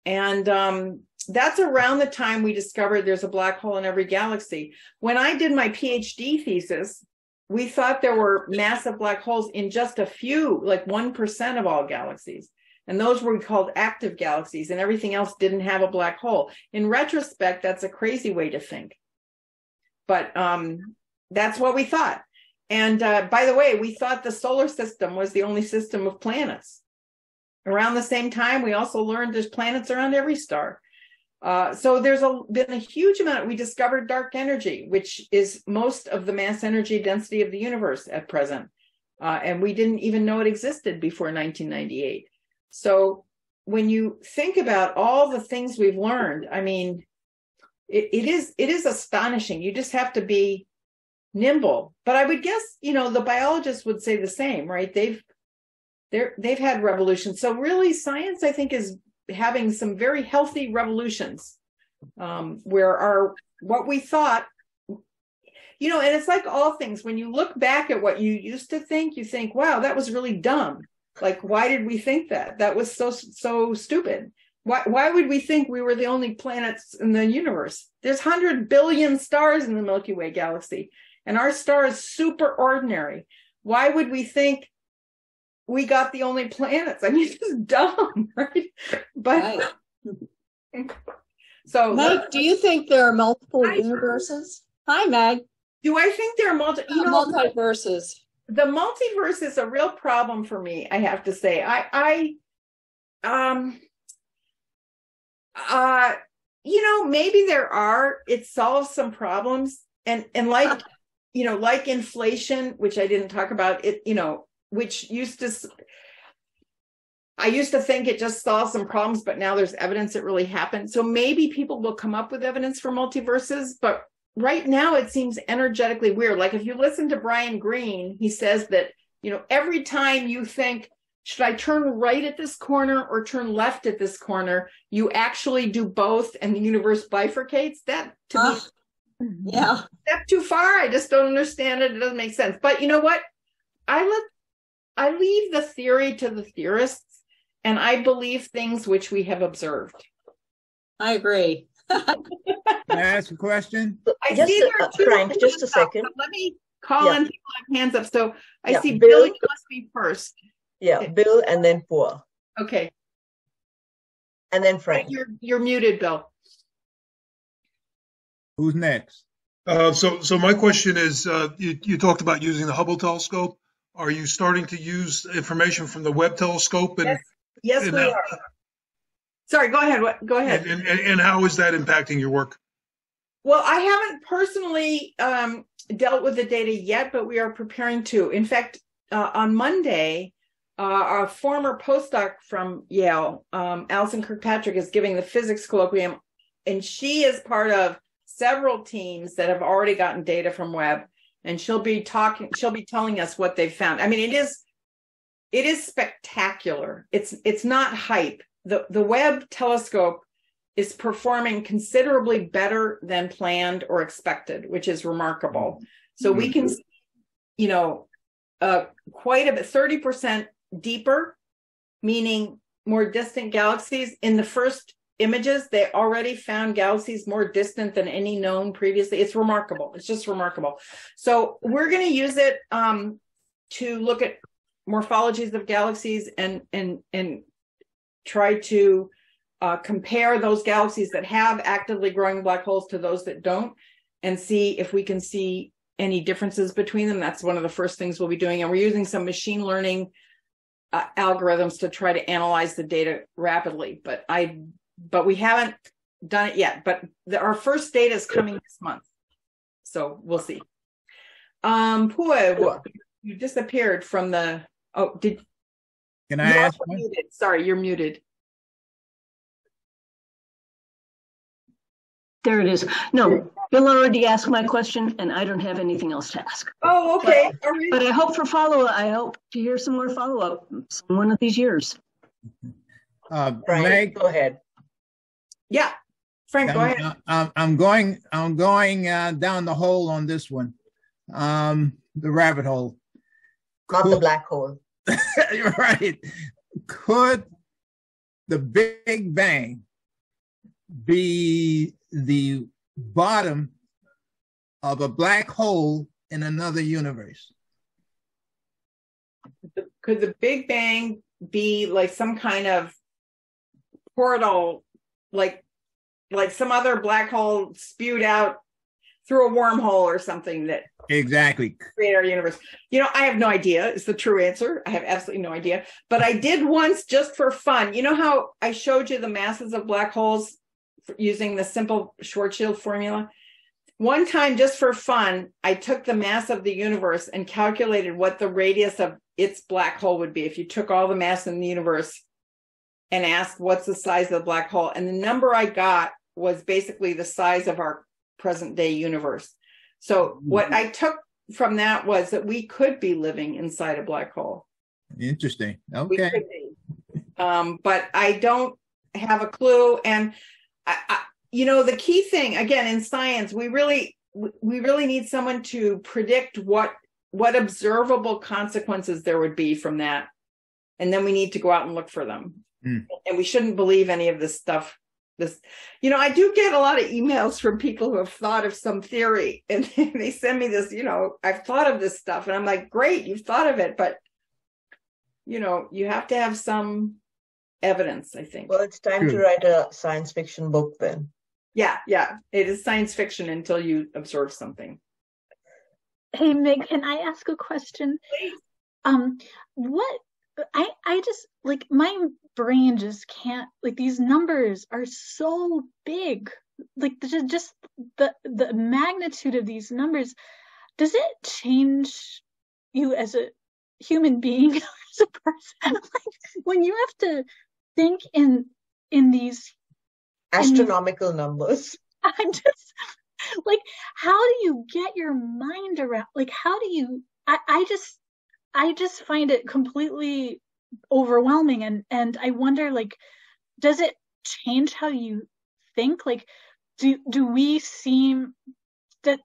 And um, that's around the time we discovered there's a black hole in every galaxy. When I did my PhD thesis, we thought there were massive black holes in just a few, like one percent of all galaxies. And those were called active galaxies, and everything else didn't have a black hole. In retrospect, that's a crazy way to think. But um, that's what we thought. And uh, by the way, we thought the solar system was the only system of planets. Around the same time, we also learned there's planets around every star. Uh, so there's a, been a huge amount. We discovered dark energy, which is most of the mass energy density of the universe at present. Uh, and we didn't even know it existed before nineteen ninety-eight. So when you think about all the things we've learned, I mean, it, it is it is astonishing. You just have to be nimble. But I would guess, you know, the biologists would say the same, right? They've they're they've had revolutions. So really, science, I think, is having some very healthy revolutions, um, where our what we thought, you know, and it's like all things. When you look back at what you used to think, you think, wow, that was really dumb. Like, why did we think that? That was so, so stupid. Why, why would we think we were the only planets in the universe? There's one hundred billion stars in the Milky Way galaxy, and our star is super ordinary. Why would we think we got the only planets? I mean, it's just dumb, right? But right. So, Meg, do you think there are multiple I, universes? Hi, Meg. Do I think there are multi, you know, multiverses? The multiverse is a real problem for me, I have to say. I, I, um, uh, you know, maybe there are. It solves some problems, and and like, you know, like inflation, which I didn't talk about. It, you know, which used to, I used to think it just solved some problems, but now there's evidence it really happened. So maybe people will come up with evidence for multiverses, but right now it seems energetically weird. Like if you listen to Brian Greene, he says that, you know, every time you think, should I turn right at this corner or turn left at this corner, you actually do both and the universe bifurcates. That to uh, me, yeah, step too far. I just don't understand it. It doesn't make sense. But you know what? I let I leave the theory to the theorists, and I believe things which we have observed. I agree. Can I ask a question? I just see a, there are two Frank, just a second. So let me call yeah. on people who have hands up. So I yeah. see Bill, Bill, you must be first. Yeah, okay. Bill and then Poor. Okay. And then Frank. You're you're muted, Bill. Who's next? Uh, so so my question is, uh, you, you talked about using the Hubble telescope. Are you starting to use information from the Webb telescope? And, yes, yes and we how, are. Sorry, go ahead. Go ahead. And, and, and how is that impacting your work? Well, I haven't personally um, dealt with the data yet, but we are preparing to. In fact, uh, on Monday, uh, a former postdoc from Yale, um, Alison Kirkpatrick, is giving the physics colloquium, and she is part of several teams that have already gotten data from Webb, and she'll be talking. She'll be telling us what they've found. I mean, it is, it is spectacular. It's it's not hype. The the Webb telescope is performing considerably better than planned or expected, which is remarkable. So we can, you know, uh, quite a bit, thirty percent deeper, meaning more distant galaxies. In the first images, they already found galaxies more distant than any known previously. It's remarkable. It's just remarkable. So we're going to use it um, to look at morphologies of galaxies and and and try to uh, compare those galaxies that have actively growing black holes to those that don't, and see if we can see any differences between them. That's one of the first things we'll be doing. And we're using some machine learning uh, algorithms to try to analyze the data rapidly. But I, but we haven't done it yet. But the, our first data is coming this month, so we'll see. Um, Pue, you disappeared from the. Oh, did. Can I you're ask? Muted. Sorry, you're muted. There it is. No, Bill already asked my question, and I don't have anything else to ask. Oh, okay. But, right. but I hope for follow up. I hope to hear some more follow up one of these years. Uh, Frank, Meg, go ahead. Yeah, Frank, I'm, go ahead. I'm, I'm going. I'm going uh, down the hole on this one. Um, the rabbit hole. Not Could, the black hole. Right. Could the Big Bang be the bottom of a black hole in another universe? Could the Big Bang be like some kind of portal, like like some other black hole spewed out through a wormhole or something that exactly create our universe? You know, I have no idea is the true answer. I have absolutely no idea. But I did once, just for fun. You know how I showed you the masses of black holes using the simple Schwarzschild formula? One time, just for fun, I took the mass of the universe and calculated what the radius of its black hole would be if you took all the mass in the universe and asked what's the size of the black hole. And the number I got was basically the size of our present day universe. So what I took from that was that we could be living inside a black hole. Interesting. Okay. We could be. Um, but I don't have a clue. And I, I, you know, the key thing again in science, we really, we really need someone to predict what what observable consequences there would be from that. And then we need to go out and look for them. Mm. And we shouldn't believe any of this stuff. This, you know, I do get a lot of emails from people who have thought of some theory and they send me this, you know, I've thought of this stuff. And I'm like, great, you've thought of it. But, you know, you have to have some evidence, I think. Well, it's time to write a science fiction book then. Yeah, yeah. It is science fiction until you observe something. Hey, Meg, can I ask a question? Please. Um, what I I just like my brain just can't, like, these numbers are so big. Like just, just the the magnitude of these numbers. Does it change you as a human being, as a person? Like when you have to think in in these astronomical in, numbers. I'm just like, how do you get your mind around, like, how do you, I, I just, I just find it completely overwhelming. And, and I wonder, like, does it change how you think? Like, do, do we seem that,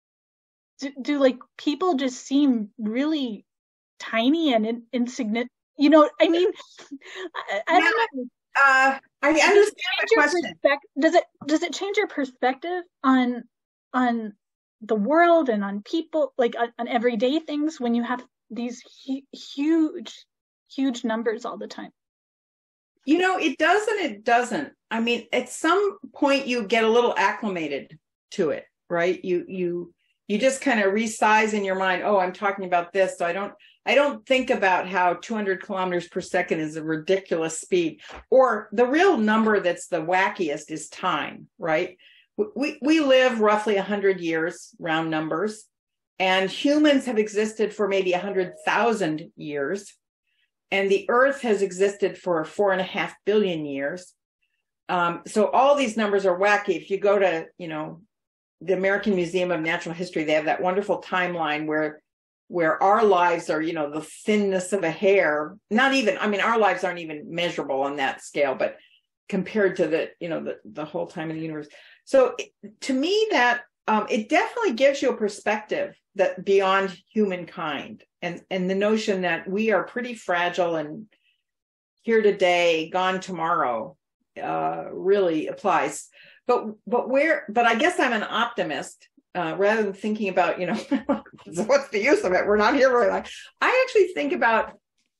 do, do like people just seem really tiny and in, insignificant? You know, I mean, I, I don't know. Uh, I understand the question. Does it does it change your perspective on on the world and on people, like on, on everyday things, when you have these hu- huge huge numbers all the time? You know, it does and it doesn't. I mean, at some point you get a little acclimated to it, right? You you you just kind of resize in your mind. Oh, I'm talking about this, so I don't. I don't think about how two hundred kilometers per second is a ridiculous speed, or the real number that's the wackiest is time, right? We, we live roughly one hundred years, round numbers, and humans have existed for maybe one hundred thousand years, and the Earth has existed for four and a half billion years. Um, so all these numbers are wacky. If you go to, you know, the American Museum of Natural History, they have that wonderful timeline where where our lives are, you know, the thinness of a hair. Not even, I mean, our lives aren't even measurable on that scale, but compared to the, you know, the, the whole time of the universe. So to me, that um, it definitely gives you a perspective that beyond humankind, and, and the notion that we are pretty fragile and here today, gone tomorrow, uh, really applies. But, but where, but I guess I'm an optimist. Uh, rather than thinking about, you know, what's the use of it? We're not here very long. I actually think about,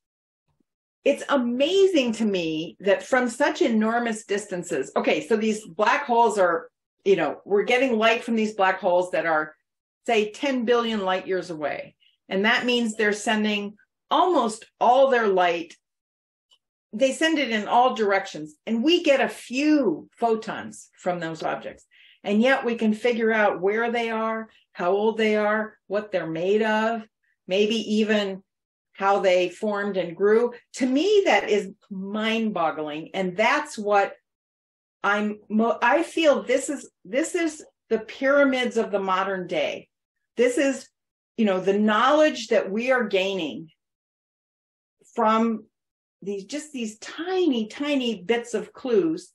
it's amazing to me that from such enormous distances, okay, so these black holes are, you know, we're getting light from these black holes that are, say, ten billion light years away. And that means they're sending almost all their light. They send it in all directions. And we get a few photons from those objects. And yet we can figure out where they are, how old they are, what they're made of, maybe even how they formed and grew. To me, that is mind-boggling. And that's what I'm, I feel this is, this is the pyramids of the modern day. This is, you know, the knowledge that we are gaining from these, just these tiny, tiny bits of clues.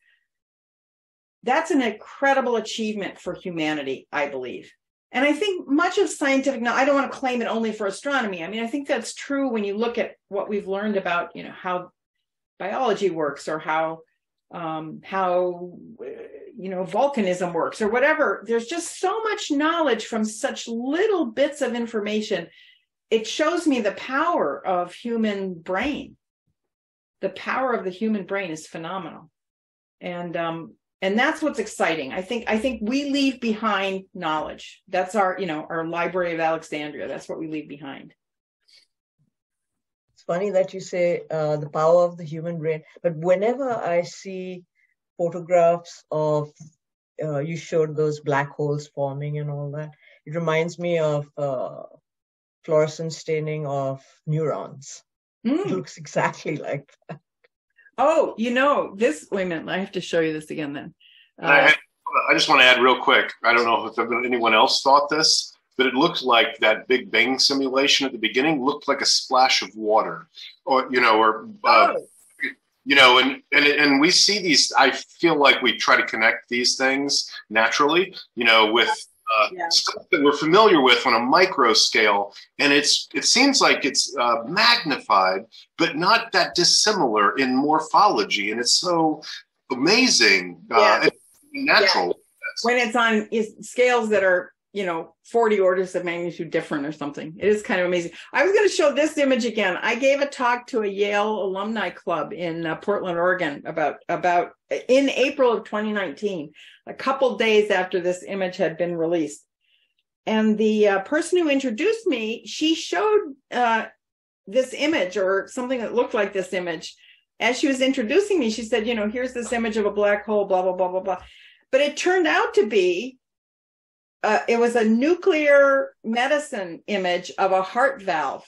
That's an incredible achievement for humanity, I believe. And I think much of scientific, now I don't want to claim it only for astronomy. I mean, I think that's true when you look at what we've learned about, you know, how biology works, or how, um, how you know, volcanism works or whatever. There's just so much knowledge from such little bits of information. It shows me the power of human brain. The power of the human brain is phenomenal. And, um, and that's what's exciting. I think, I think we leave behind knowledge. That's our, you know, our Library of Alexandria. That's what we leave behind. It's funny that you say uh, the power of the human brain, but whenever I see photographs of, uh, you showed those black holes forming and all that, it reminds me of uh, fluorescence staining of neurons. Mm. It looks exactly like that. Oh, you know, this, wait a minute, I have to show you this again then. Uh, I, I just want to add real quick, I don't know if anyone else thought this, but it looked like that Big Bang simulation at the beginning looked like a splash of water, or, you know, or, uh, oh. you know, and, and, and we see these, I feel like we try to connect these things naturally, you know, with uh, yeah. stuff that we're familiar with on a micro scale. And it's, it seems like it's uh, magnified, but not that dissimilar in morphology. And it's so amazing, uh, yeah. and natural. Yeah. When it's on is scales that are, you know, forty orders of magnitude different or something. It is kind of amazing. I was going to show this image again. I gave a talk to a Yale alumni club in uh, Portland, Oregon about, about in April of twenty nineteen, a couple days after this image had been released. And the uh, person who introduced me, she showed uh, this image or something that looked like this image. As she was introducing me, she said, you know, here's this image of a black hole, blah, blah, blah, blah, blah. But it turned out to be Uh, it was a nuclear medicine image of a heart valve,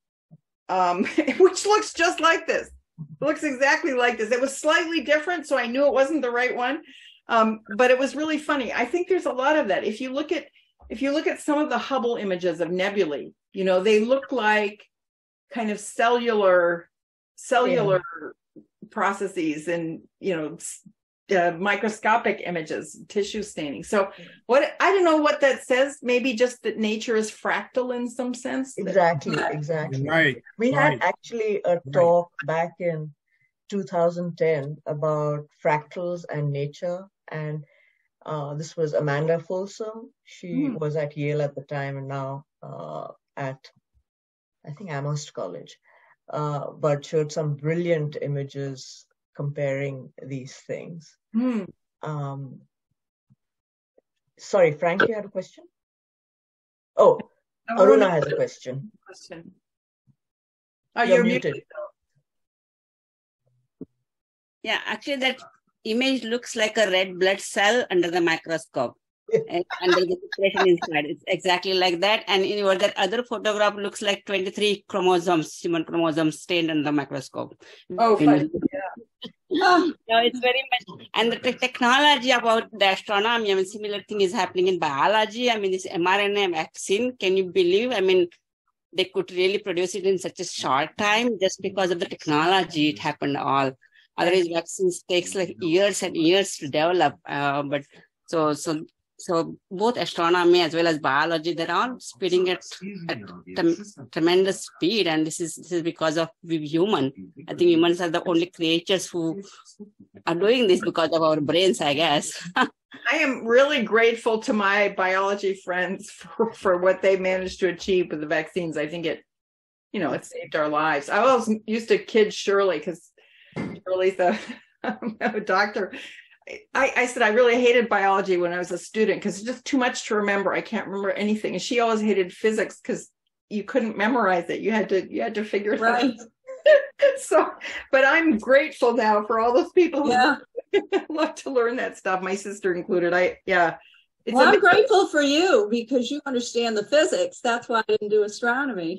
um, which looks just like this. It looks exactly like this. It was slightly different, so I knew it wasn't the right one, um, but it was really funny. I think there's a lot of that. If you look at if you look at some of the Hubble images of nebulae, you know, they look like kind of cellular cellular yeah. processes and, you know, Uh, microscopic images, tissue staining. So what, I don't know what that says, maybe just that nature is fractal in some sense. Exactly, exactly. Right. We right. had actually a talk right. back in two thousand ten about fractals and nature. And uh, this was Amanda Folsom. She hmm. was at Yale at the time and now uh, at, I think, Amherst College, uh, but showed some brilliant images comparing these things. Hmm. Um, sorry, Frank, you had a question? Oh, oh Aruna has a question. question. Oh, you're, you're muted. muted. Yeah, actually that image looks like a red blood cell under the microscope. and under the expression inside. It's exactly like that. And in your that other photograph looks like twenty-three chromosomes, human chromosomes stained under the microscope. Oh, funny. Yeah. Oh, no, it's very much, and the te technology about the astronomy, I mean, similar thing is happening in biology. I mean, this M R N A vaccine, can you believe? I mean, they could really produce it in such a short time just because of the technology. It happened all. Otherwise, vaccines takes like years and years to develop. Uh, but so, so, so both astronomy as well as biology, they're all speeding at, at tremendous speed. And this is, this is because of we human. I think humans are the only creatures who are doing this because of our brains, I guess. I am really grateful to my biology friends for, for what they managed to achieve with the vaccines. I think it, you know, it saved our lives. I always used to kid Shirley because Shirley's a, a doctor. I, I said I really hated biology when I was a student because it's just too much to remember. I can't remember anything. And she always hated physics because you couldn't memorize it. You had to you had to figure it right. out. So, but I'm grateful now for all those people who yeah. love to learn that stuff. My sister included. I yeah. It's well, I'm grateful for you because you understand the physics. That's why I didn't do astronomy.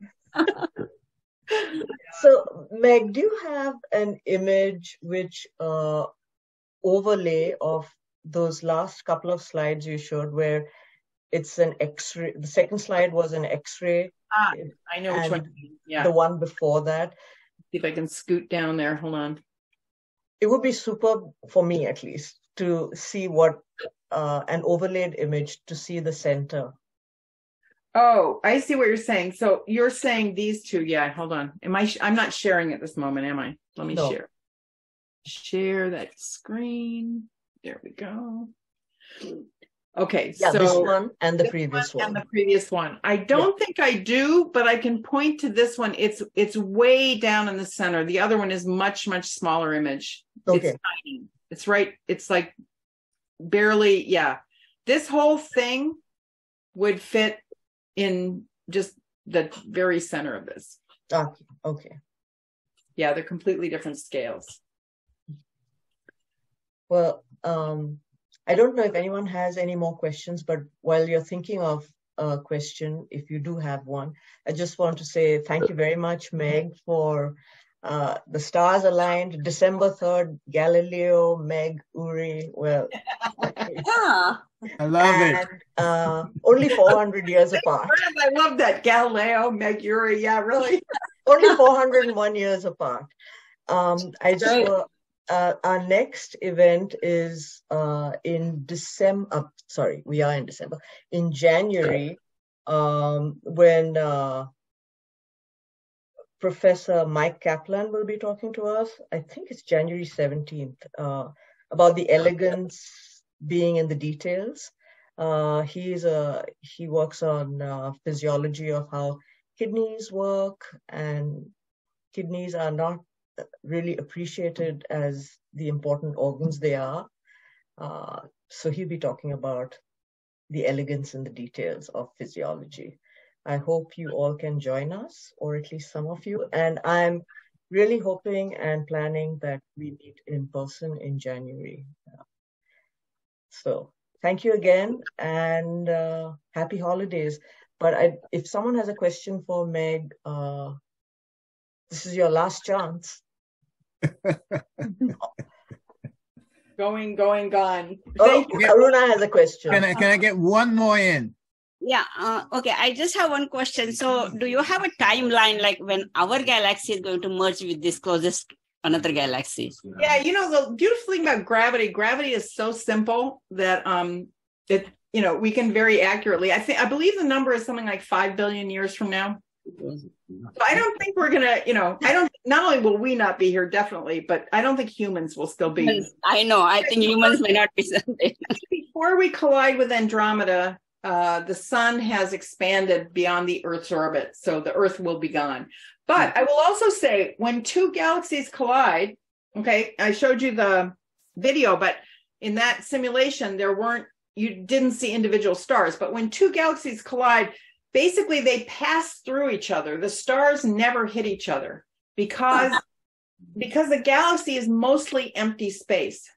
So, Meg, do you have an image which uh, overlay of those last couple of slides you showed where it's an X-ray? The second slide was an X-ray. Ah, I know which one. Yeah. The one before that. See if I can scoot down there. Hold on. It would be super, for me at least, to see what uh, an overlaid image to see the center. Oh, I see what you're saying. So you're saying these two. Yeah, hold on. Am I? I'm not sharing at this moment, am I? Let me no. share. Share that screen. there we go. Okay, Yeah, so this one and the this previous one one. and the previous one. I don't think I do, but I can point to this one. It's it's way down in the center. The other one is much, much smaller image. Okay. It's tiny. It's right, it's like barely, yeah. This whole thing would fit in just the very center of this. Okay. Okay. Yeah, they're completely different scales. Well, um, I don't know if anyone has any more questions, but while you're thinking of a question, if you do have one, I just want to say thank you very much, Meg, for uh, the stars aligned. December third, Galileo, Meg Urry. Well, Yeah. I love and, it. Uh, only four hundred years apart. I love that. Galileo, Meg Urry. Yeah, really. Only four hundred one years apart. Um, I just Right. wa- uh, our next event is uh, in December. Uh, sorry, we are in December. In January, um, when uh, Professor Mike Kaplan will be talking to us. I think it's January seventeenth, uh, about the elegance being in the details. Uh, he's a he works on uh, physiology of how kidneys work, and kidneys are not really appreciated as the important organs they are. Uh, so he'll be talking about the elegance in the details of physiology. I hope you all can join us, or at least some of you. And I'm really hoping and planning that we meet in person in January. So thank you again, and uh, happy holidays. But I, if someone has a question for Meg, uh, this is your last chance. Going, going, gone. Oh, Thank you. Aruna has a question. Can I, can I get one more in? Yeah, uh, okay. I just have one question. So do you have a timeline, like when our galaxy is going to merge with this closest another galaxy? Yeah, you know, the beautiful thing about gravity, gravity is so simple that um it, you know, we can very accurately, I think, I believe the number is something like five billion years from now. So I don't think we're gonna, you know, I don't, not only will we not be here, definitely, but I don't think humans will still be. I know, I think humans may not be something. Before we collide with Andromeda, uh, the sun has expanded beyond the Earth's orbit, so the Earth will be gone. But I will also say, when two galaxies collide, okay, I showed you the video, but in that simulation, there weren't, you didn't see individual stars, but when two galaxies collide, basically they pass through each other. The stars never hit each other because, because the galaxy is mostly empty space.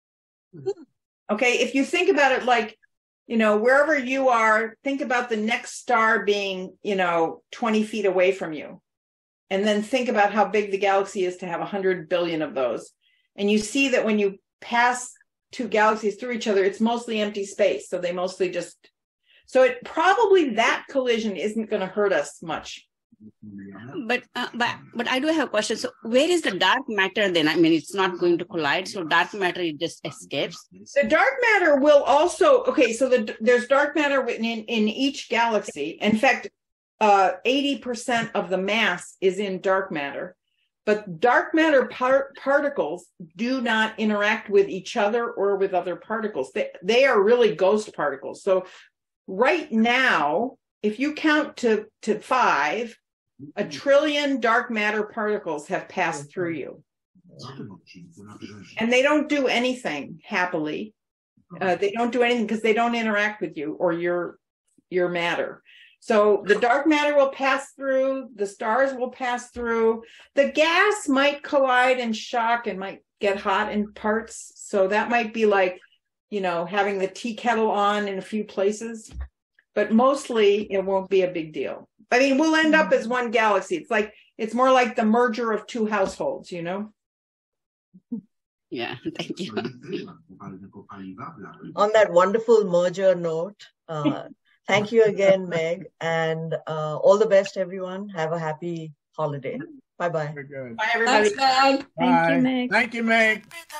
Okay, if you think about it like, you know, wherever you are, think about the next star being, you know, twenty feet away from you. And then think about how big the galaxy is to have one hundred billion of those. And you see that when you pass two galaxies through each other, it's mostly empty space. So they mostly just, so it probably that collision isn't going to hurt us much. But, uh, but but I do have a question. So where is the dark matter then? I mean, it's not going to collide. So dark matter, it just escapes. The dark matter will also, okay, so the, there's dark matter in, in each galaxy. In fact, uh, eighty percent of the mass is in dark matter. But dark matter par- particles do not interact with each other or with other particles. They, they are really ghost particles. So right now, if you count to, to five, a trillion dark matter particles have passed through you. And they don't do anything happily. Uh, they don't do anything because they don't interact with you or your, your matter. So the dark matter will pass through, the stars will pass through, the gas might collide and shock and might get hot in parts. So that might be like, you know, having the tea kettle on in a few places, but mostly it won't be a big deal. I mean, we'll end up as one galaxy. It's like, it's more like the merger of two households, you know? Yeah, thank you. On that wonderful merger note, uh, thank you again, Meg, and uh, all the best, everyone. Have a happy holiday. Bye-bye. Very good. Bye, everybody. Thanks, Meg. Thank you, Bye. Meg. Thank you, Meg.